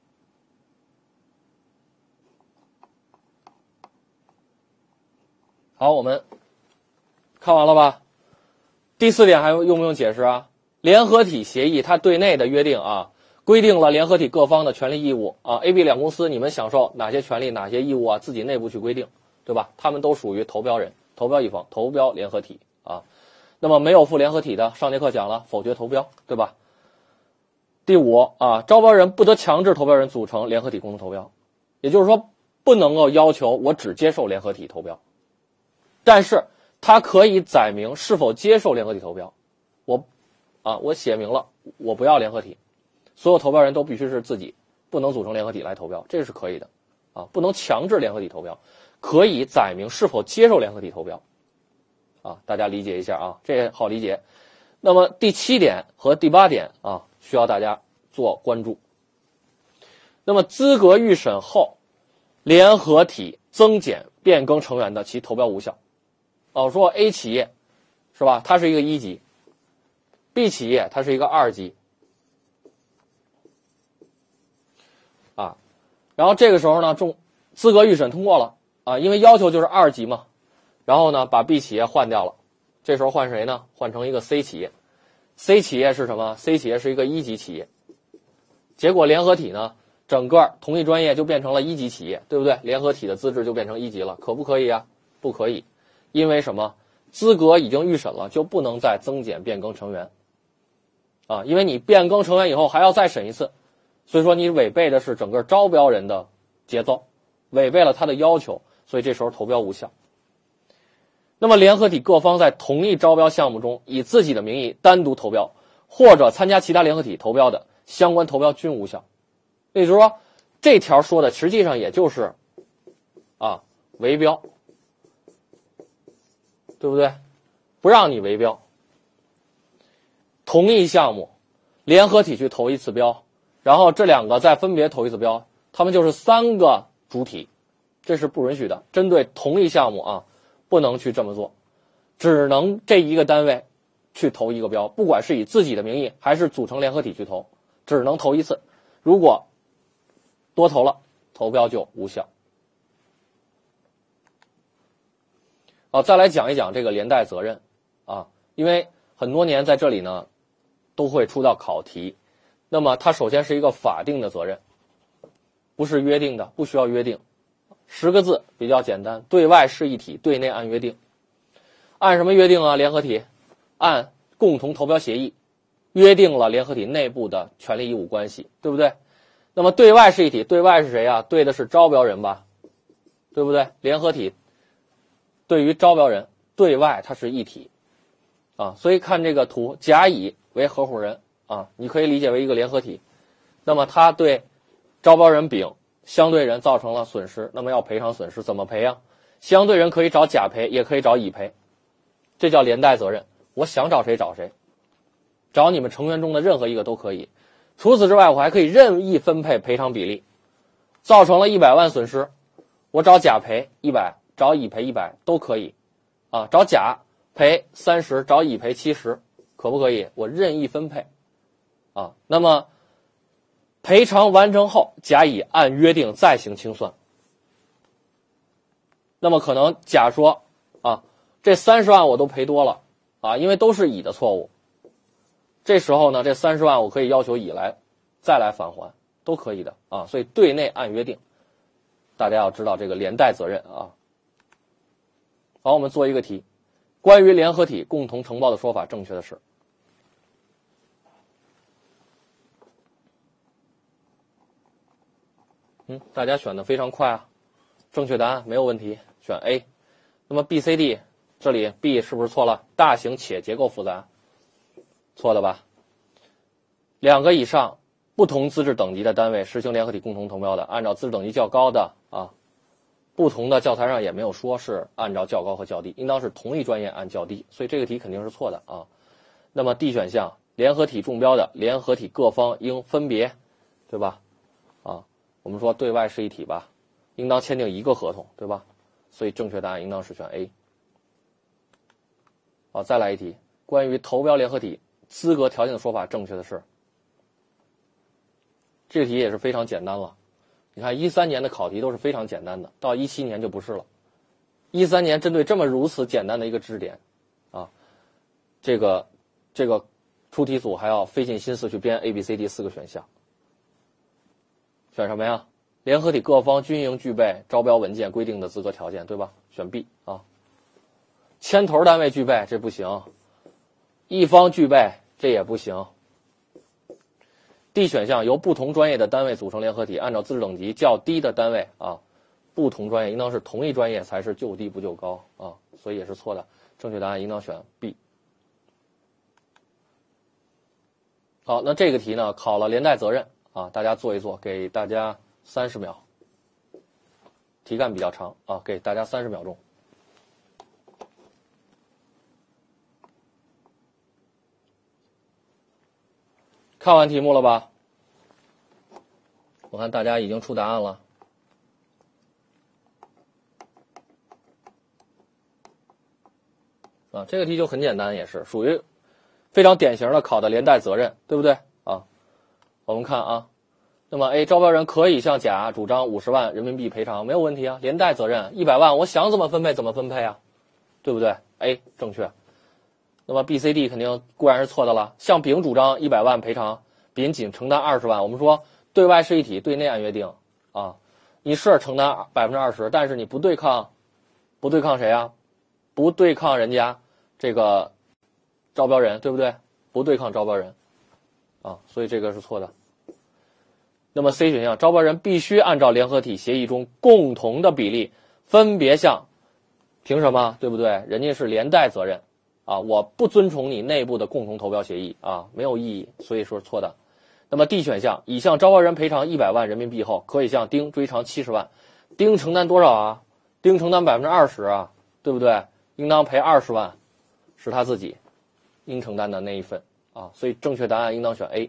好，我们看完了吧？第4点还用不用解释啊？联合体协议它对内的约定啊，规定了联合体各方的权利义务啊。A、B 两公司你们享受哪些权利、哪些义务啊？自己内部去规定，对吧？他们都属于投标人、投标一方、投标联合体啊。那么没有附联合体的，上节课讲了，否决投标，对吧？第5啊，招标人不得强制投标人组成联合体共同投标，也就是说，不能够要求我只接受联合体投标，但是他可以载明是否接受联合体投标。我写明了我不要联合体，所有投标人都必须是自己，不能组成联合体来投标，这是可以的啊，不能强制联合体投标，可以载明是否接受联合体投标啊，大家理解一下啊，这也好理解。那么第7点和第8点啊，需要大家做关注。那么资格预审后，联合体增减变更成员的，其投标无效。我说 A 企业是吧，它是一个1级，B 企业它是一个2级啊，然后这个时候呢，资格预审通过了啊，因为要求就是2级嘛，然后呢把 B 企业换掉了，这时候换谁呢？换成一个 C 企业。C 企业是什么？ C 企业是一个1级企业，结果联合体呢，整个同一专业就变成了1级企业，对不对？联合体的资质就变成1级了，可不可以啊？不可以，因为什么？资格已经预审了，就不能再增减变更成员啊，因为你变更成员以后还要再审一次，所以说你违背的是整个招标人的节奏，违背了他的要求，所以这时候投标无效。那么联合体各方在同一招标项目中以自己的名义单独投标，或者参加其他联合体投标的，相关投标均无效。也就是说，这条说的实际上也就是围标，对不对？不让你围标。同一项目，联合体去投一次标，然后这2个再分别投一次标，他们就是3个主体，这是不允许的。针对同一项目啊，不能去这么做，只能这一个单位去投一个标，不管是以自己的名义还是组成联合体去投，只能投一次。如果多投了，投标就无效。再来讲一讲这个连带责任啊，因为很多年在这里呢都会出到考题。那么它首先是一个法定的责任，不是约定的，不需要约定。10个字比较简单，对外是一体，对内按约定。按什么约定啊？联合体按共同投标协议约定了联合体内部的权利义务关系，对不对？那么对外是一体，对外是谁啊？对的是招标人吧，对不对？联合体对于招标人对外它是一体啊，所以看这个图，甲乙为合伙人啊，你可以理解为一个联合体。那么他对招标人丙相对人造成了损失，那么要赔偿损失，怎么赔啊？相对人可以找甲赔，也可以找乙赔，这叫连带责任。我想找谁找谁，找你们成员中的任何一个都可以。除此之外，我还可以任意分配赔偿比例，造成了100万损失，我找甲赔100，找乙赔100都可以啊，找甲赔30，找乙赔70，可可不可以？我任意分配啊。那么赔偿完成后，甲乙按约定再行清算。那么可能甲说啊，这30万我都赔多了啊，因为都是乙的错误。这时候呢，这30万我可以要求乙再来返还，都可以的啊。所以对内按约定，大家要知道这个连带责任啊。好，我们做一个题，关于联合体共同承包的说法正确的是。大家选的非常快啊，正确答案没有问题，选 A。那么 B、C、D 这里 B 是不是错了？大型且结构复杂，错的吧？2个以上不同资质等级的单位实行联合体共同承包的，按照资质等级较高的啊，不同的教材上也没有说是按照较高和较低，应当是同一专业按较低，所以这个题肯定是错的啊。那么 D 选项，联合体中标的联合体各方应分别，对吧？啊，我们说对外是一体吧，应当签订一个合同，对吧？所以正确答案应当是选 A。好，再来一题，关于投标联合体资格条件的说法正确的是。这个题也是非常简单了，你看13年的考题都是非常简单的，到17年就不是了。13年针对这么如此简单的一个知识点啊，这个出题组还要费尽心思去编 A、B、C、D 4个选项。选什么呀？联合体各方均应具备招标文件规定的资格条件，对吧？选 B 啊。牵头单位具备这不行，一方具备这也不行。D 选项由不同专业的单位组成联合体，按照资质等级较低的单位啊，不同专业应当是同一专业才是就低不就高啊，所以也是错的。正确答案应当选 B。好，那这个题呢考了连带责任啊，大家做一做，给大家30秒。题干比较长啊，给大家30秒钟。看完题目了吧？我看大家已经出答案了。啊，这个题就很简单，也是属于非常典型的考的连带责任，对不对啊？我们看啊，那么 A 招标人可以向甲主张50万人民币赔偿，没有问题啊，连带责任100万，我想怎么分配怎么分配啊，对不对 ？A 正确。那么 B、C、D 肯定固然是错的了。向丙主张100万赔偿，丙仅承担20万。我们说对外是一体，对内按约定啊，你是承担20%，但是你不对抗谁啊？不对抗人家这个招标人，对不对？不对抗招标人啊，所以这个是错的。那么 C 选项，招标人必须按照联合体协议中共同的比例分别向，凭什么？对不对？人家是连带责任。啊，我不遵从你内部的共同投标协议啊，没有意义，所以说错的。那么 D 选项，已向招标人赔偿100万人民币后，可以向丁追偿70万。丁承担多少啊？丁承担20%啊，对不对？应当赔20万，是他自己应承担的那一份啊，所以正确答案应当选 A。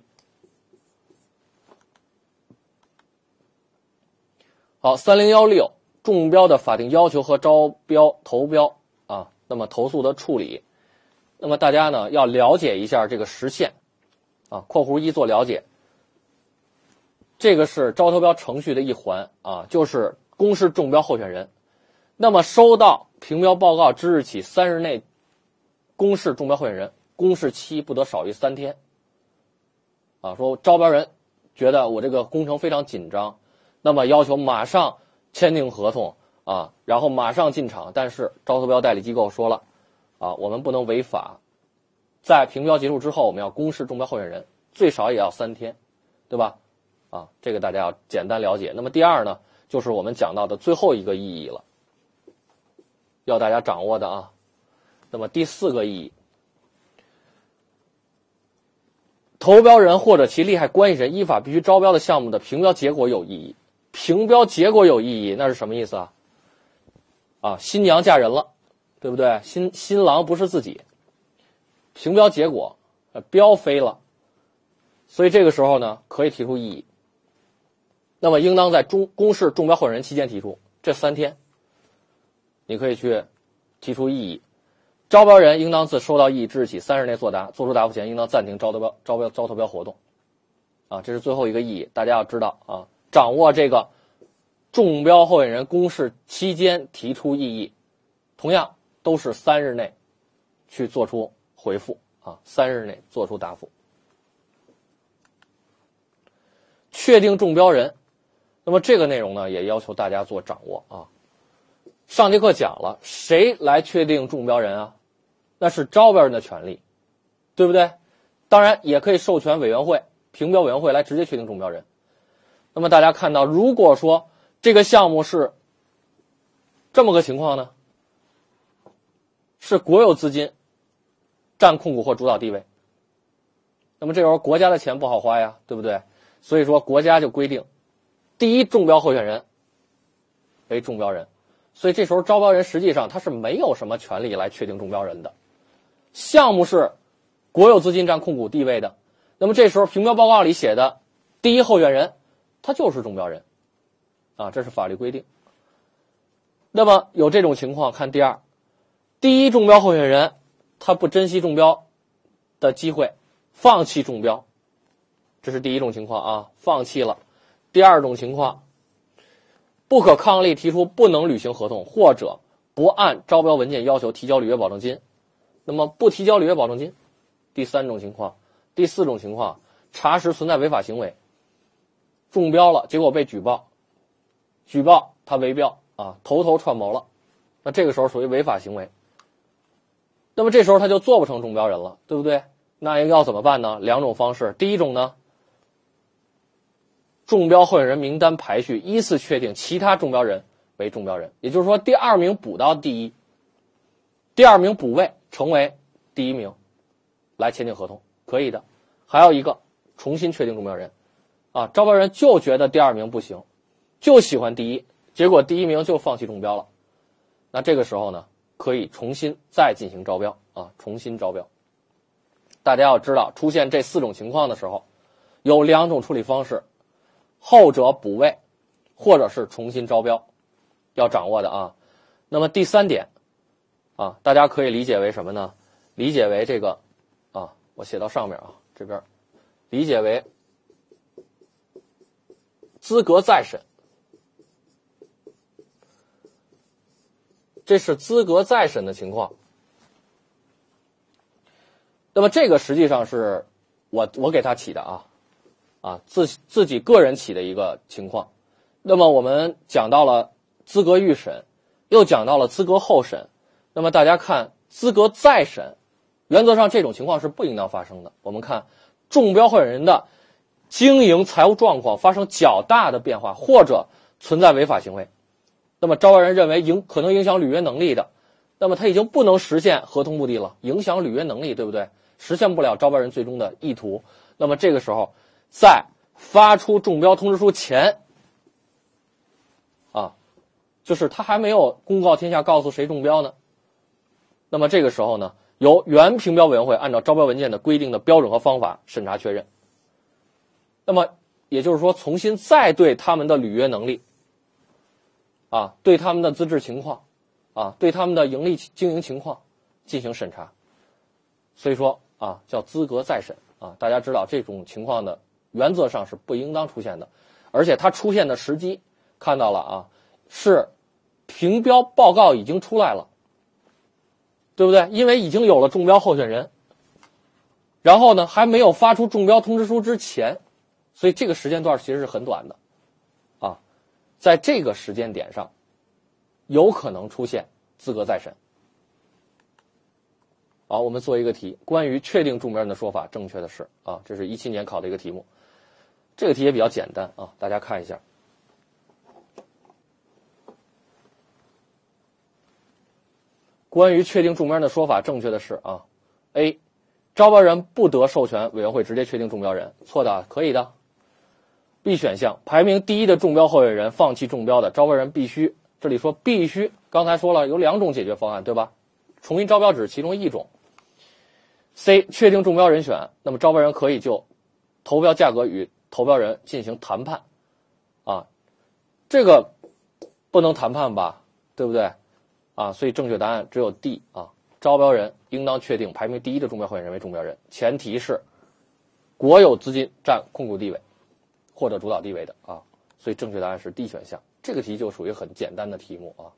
好，3016中标的法定要求和招标投标啊，那么投诉的处理。那么大家呢要了解一下这个时限啊，括弧1做了解。这个是招投标程序的一环啊，就是公示中标候选人。那么收到评标报告之日起3日内公示中标候选人，公示期不得少于3天。啊，说招标人觉得我这个工程非常紧张，那么要求马上签订合同啊，然后马上进场，但是招投标代理机构说了。啊，我们不能违法，在评标结束之后，我们要公示中标候选人，最少也要3天，对吧？啊，这个大家要简单了解。那么第二呢，就是我们讲到的最后一个意义了，要大家掌握的啊。那么第4个意义，投标人或者其利害关系人依法必须招标的项目的评标结果有异议。评标结果有异议，那是什么意思啊？啊，新娘嫁人了。对不对？新郎不是自己，评标结果标飞了，所以这个时候呢可以提出异议。那么应当在公示中标候选人期间提出，这3天你可以去提出异议。 招标人应当自收到异议之日起3日内作答，作出答复前应当暂停招投标活动。啊，这是最后一个异议，大家要知道啊，掌握这个中标候选人公示期间提出异议，同样都是3日内去做出回复啊，3日内做出答复。确定中标人，那么这个内容呢，也要求大家做掌握啊。上节课讲了，谁来确定中标人啊？那是招标人的权利，对不对？当然也可以授权委员会、评标委员会来直接确定中标人。那么大家看到，如果说这个项目是这么个情况呢，是国有资金占控股或主导地位，那么这时候国家的钱不好花呀，对不对？所以说国家就规定第一中标候选人为中标人，所以这时候招标人实际上他是没有什么权利来确定中标人的。项目是国有资金占控股地位的，那么这时候评标报告里写的第一候选人他就是中标人啊，这是法律规定。那么有这种情况，看第二，第一中标候选人他不珍惜中标的机会，放弃中标，这是第一种情况啊，放弃了。第二种情况，不可抗力提出不能履行合同，或者不按招标文件要求提交履约保证金，那么不提交履约保证金。第三种情况，第四种情况，查实存在违法行为，中标了，结果被举报他围标啊，头头串谋了，那这个时候属于违法行为，那么这时候他就做不成中标人了，对不对？那要怎么办呢？两种方式。第一种呢，中标候选人名单排序依次确定其他中标人为中标人，也就是说第二名补到第一，第二名补位成为第一名来签订合同，可以的。还有一个重新确定中标人啊，招标人就觉得第二名不行，就喜欢第一，结果第一名就放弃中标了，那这个时候呢，可以重新再进行招标啊，重新招标。大家要知道，出现这四种情况的时候，有两种处理方式，后者补位，或者是重新招标，要掌握的啊。那么第三点啊，大家可以理解为什么呢？理解为这个啊，我写到上面啊，这边理解为资格再审，这是资格再审的情况。那么这个实际上是我给他起的啊，自己个人起的一个情况。那么我们讲到了资格预审，又讲到了资格后审，那么大家看资格再审，原则上这种情况是不应当发生的。我们看中标候选人的经营财务状况发生较大的变化，或者存在违法行为，那么招标人认为可能影响履约能力的，那么他已经不能实现合同目的了，影响履约能力，对不对？实现不了招标人最终的意图，那么这个时候在发出中标通知书前啊，就是他还没有公告天下告诉谁中标呢，那么这个时候呢，由原评标委员会按照招标文件的规定的标准和方法审查确认，那么也就是说重新再对他们的履约能力啊，对他们的资质情况啊，对他们的盈利经营情况进行审查，所以说啊叫资格再审啊，大家知道这种情况的原则上是不应当出现的，而且它出现的时机看到了啊，是评标报告已经出来了，对不对？因为已经有了中标候选人，然后呢还没有发出中标通知书之前，所以这个时间段其实是很短的啊，在这个时间点上有可能出现资格再审。好，我们做一个题，关于确定中标人的说法正确的是啊，这是17年考的一个题目，这个题也比较简单啊，大家看一下。关于确定中标人的说法正确的是啊 ，A， 招标人不得授权委员会直接确定中标人，错的，可以的。B 选项，排名第一的中标候选人放弃中标的，招标人必须，这里说必须，刚才说了有两种解决方案，对吧？重新招标只是其中一种。C， 确定中标人选，那么招标人可以就投标价格与投标人进行谈判啊，这个不能谈判吧，对不对啊？所以正确答案只有 D 啊， 招标人应当确定排名第一的中标候选人为中标人，前提是国有资金占控股地位或者主导地位的啊。所以正确答案是 D 选项。这个题就属于很简单的题目啊。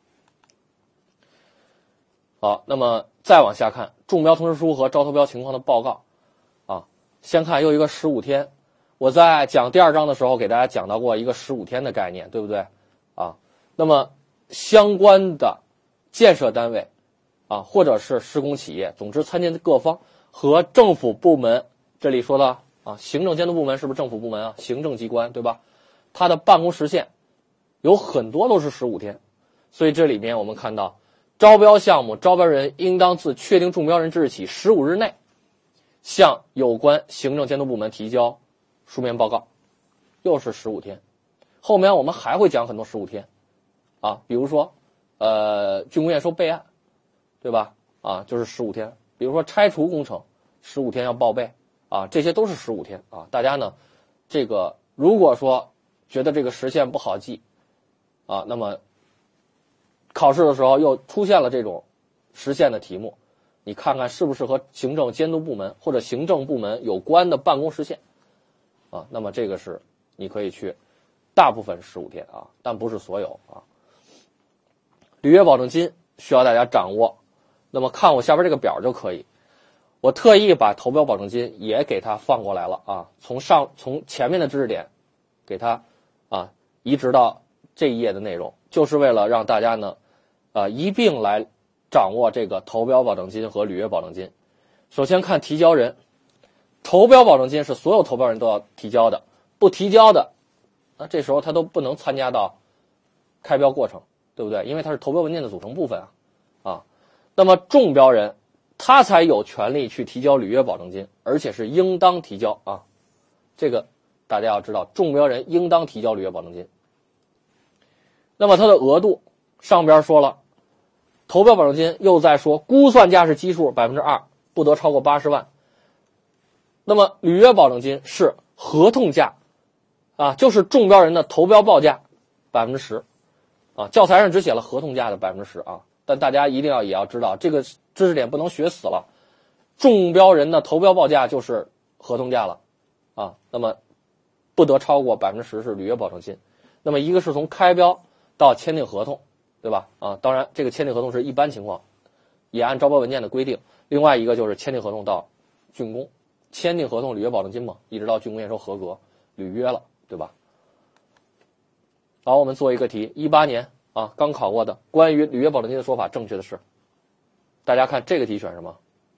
好，那么再往下看中标通知书和招投标情况的报告啊。先看又一个15天，我在讲第2章的时候给大家讲到过一个15天的概念，对不对啊？那么相关的建设单位啊，或者是施工企业，总之参建的各方和政府部门，这里说的啊，行政监督部门是不是政府部门啊？行政机关对吧？它的办公时限有很多都是15天，所以这里面我们看到招标项目招标人应当自确定中标人之日起15日内向有关行政监督部门提交书面报告，又是15天。后面我们还会讲很多15天啊，比如说竣工验收备案，对吧？啊，就是15天。比如说拆除工程15天要报备啊，这些都是15天啊。大家呢，这个如果说觉得这个时限不好记啊，那么考试的时候又出现了这种时限的题目，你看看是不是和行政监督部门或者行政部门有关的办公时限啊？那么这个是你可以去，大部分15天啊，但不是所有啊。履约保证金需要大家掌握，那么看我下边这个表就可以。我特意把投标保证金也给它放过来了啊，从前面的知识点给它啊移植到这一页的内容，就是为了让大家呢一并来掌握这个投标保证金和履约保证金。首先看提交人，投标保证金是所有投标人都要提交的，不提交的那这时候他都不能参加到开标过程，对不对？因为它是投标文件的组成部分啊。那么中标人他才有权利去提交履约保证金，而且是应当提交啊。这个大家要知道，中标人应当提交履约保证金。那么它的额度上边说了，投标保证金又在说估算价是基数 2%， 不得超过80万。那么履约保证金是合同价啊，就是中标人的投标报价 10%啊，教材上只写了合同价的 10% 啊，但大家一定也要知道，这个知识点不能学死了。中标人的投标报价就是合同价了啊，那么不得超过 10% 是履约保证金。那么一个是从开标到签订合同，对吧？啊，当然这个签订合同是一般情况，也按招标文件的规定。另外一个就是签订合同到竣工，签订合同履约保证金嘛，一直到竣工验收合格履约了，对吧？好，我们做一个题，18年啊刚考过的关于履约保证金的说法，正确的是，大家看这个题选什么？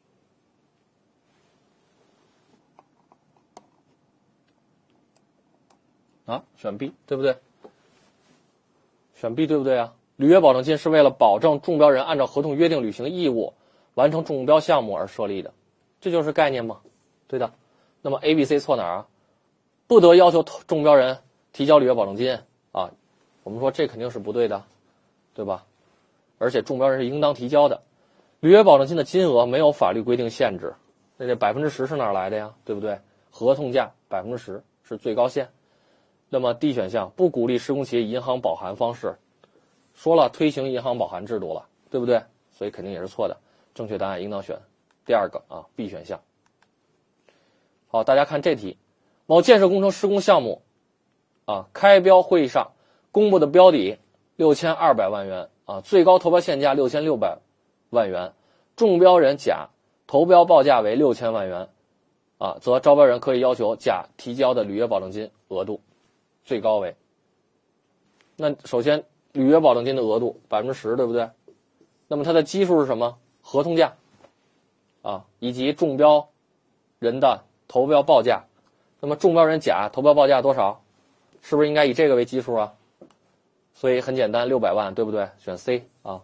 啊，选 B 对不对？选 B 对不对啊？履约保证金是为了保证中标人按照合同约定履行义务，完成中标项目而设立的，这就是概念嘛，对的。那么 A、B、C 错哪儿啊？不得要求中标人提交履约保证金啊，我们说这肯定是不对的，对吧？而且中标人是应当提交的。履约保证金的金额没有法律规定限制，那这 10% 是哪儿来的呀？对不对？合同价 10% 是最高限。那么 D 选项不鼓励施工企业银行保函方式，说了推行银行保函制度了，对不对？所以肯定也是错的，正确答案应当选第2个啊 B 选项。好，大家看这题，某建设工程施工项目啊，开标会议上公布的标底6200万元啊，最高投标限价6600万元，中标人甲投标报价为6000万元啊，则招标人可以要求甲提交的履约保证金额度最高为。那首先履约保证金的额度 10%， 对不对？那么它的基数是什么？合同价啊，以及中标人的投标报价。那么中标人甲投标报价多少？是不是应该以这个为基数啊？所以很简单，600万，对不对？选 C 啊。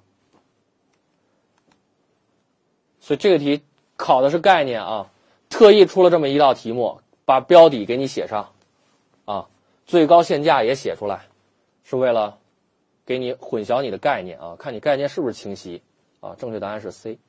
所以这个题考的是概念啊，特意出了这么一道题目，把标底给你写上啊，最高限价也写出来，是为了给你混淆你的概念啊，看你概念是不是清晰啊。正确答案是 C。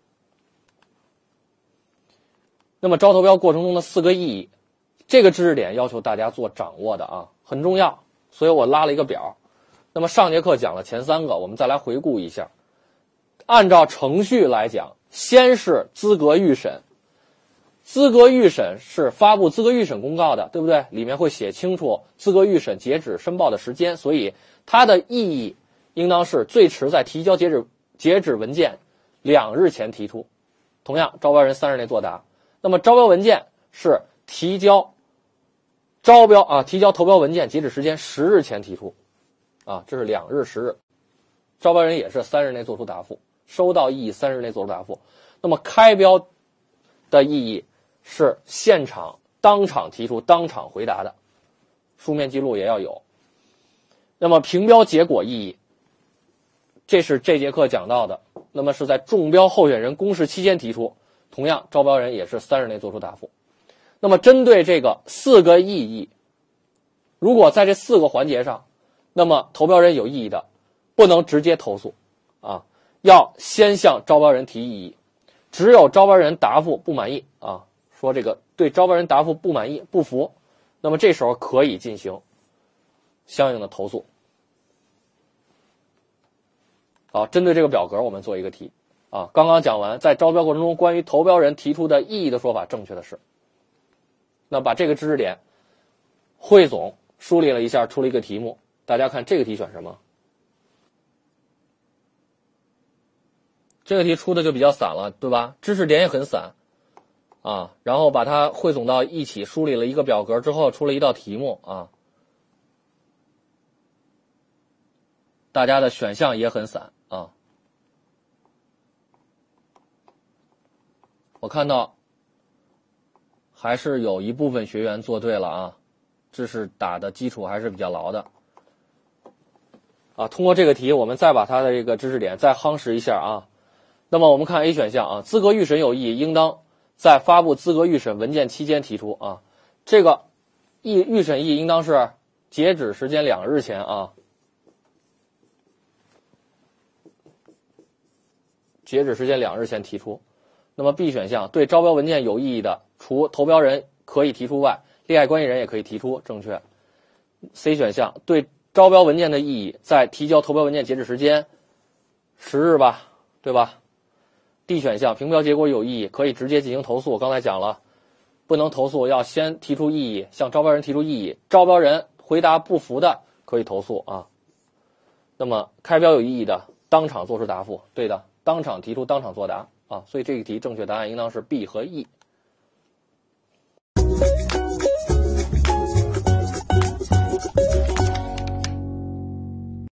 那么招投标过程中的4个意义，这个知识点要求大家做掌握的啊，很重要，所以我拉了一个表。那么上节课讲了前3个，我们再来回顾一下。按照程序来讲先是资格预审，资格预审是发布资格预审公告的，对不对？里面会写清楚资格预审截止申报的时间，所以它的意义应当是最迟在提交截止文件2日前提出。同样，招标人3日内作答。那么招标文件是提交投标文件截止时间10日前提出，这是2日10日。招标人也是3日内作出答复，收到异议3日内作出答复。那么开标的异议是现场当场提出当场回答的，书面记录也要有。那么评标结果异议，这是这节课讲到的，那么是在中标候选人公示期间提出，同样招标人也是3日内作出答复。那么针对这个4个异议，如果在这4个环节上，那么投标人有异议的，不能直接投诉要先向招标人提异议。只有招标人答复不满意说这个对招标人答复不满意不服，那么这时候可以进行相应的投诉。好，针对这个表格我们做一个题刚刚讲完，在招标过程中关于投标人提出的异议的说法正确的是，那把这个知识点汇总梳理了一下，出了一个题目，大家看这个题选什么？这个题出的就比较散了，对吧？知识点也很散然后把它汇总到一起，梳理了一个表格之后，出了一道题目大家的选项也很散我看到还是有一部分学员做对了知识打的基础还是比较牢的通过这个题，我们再把它的这个知识点再夯实一下那么我们看 A 选项资格预审有异议，应当在发布资格预审文件期间提出这个预审异议应当是截止时间2日前截止时间2日前提出。那么 B 选项对招标文件有异议的，除投标人可以提出外，利害关系人也可以提出，正确。C 选项对招标文件的异议，在提交投标文件截止时间10日吧，对吧？ D 选项评标结果有异议，可以直接进行投诉，刚才讲了，不能投诉，要先提出异议，向招标人提出异议，招标人回答不服的可以投诉那么开标有异议的，当场作出答复，对的，当场提出当场作答所以这个题正确答案应当是 B 和 E。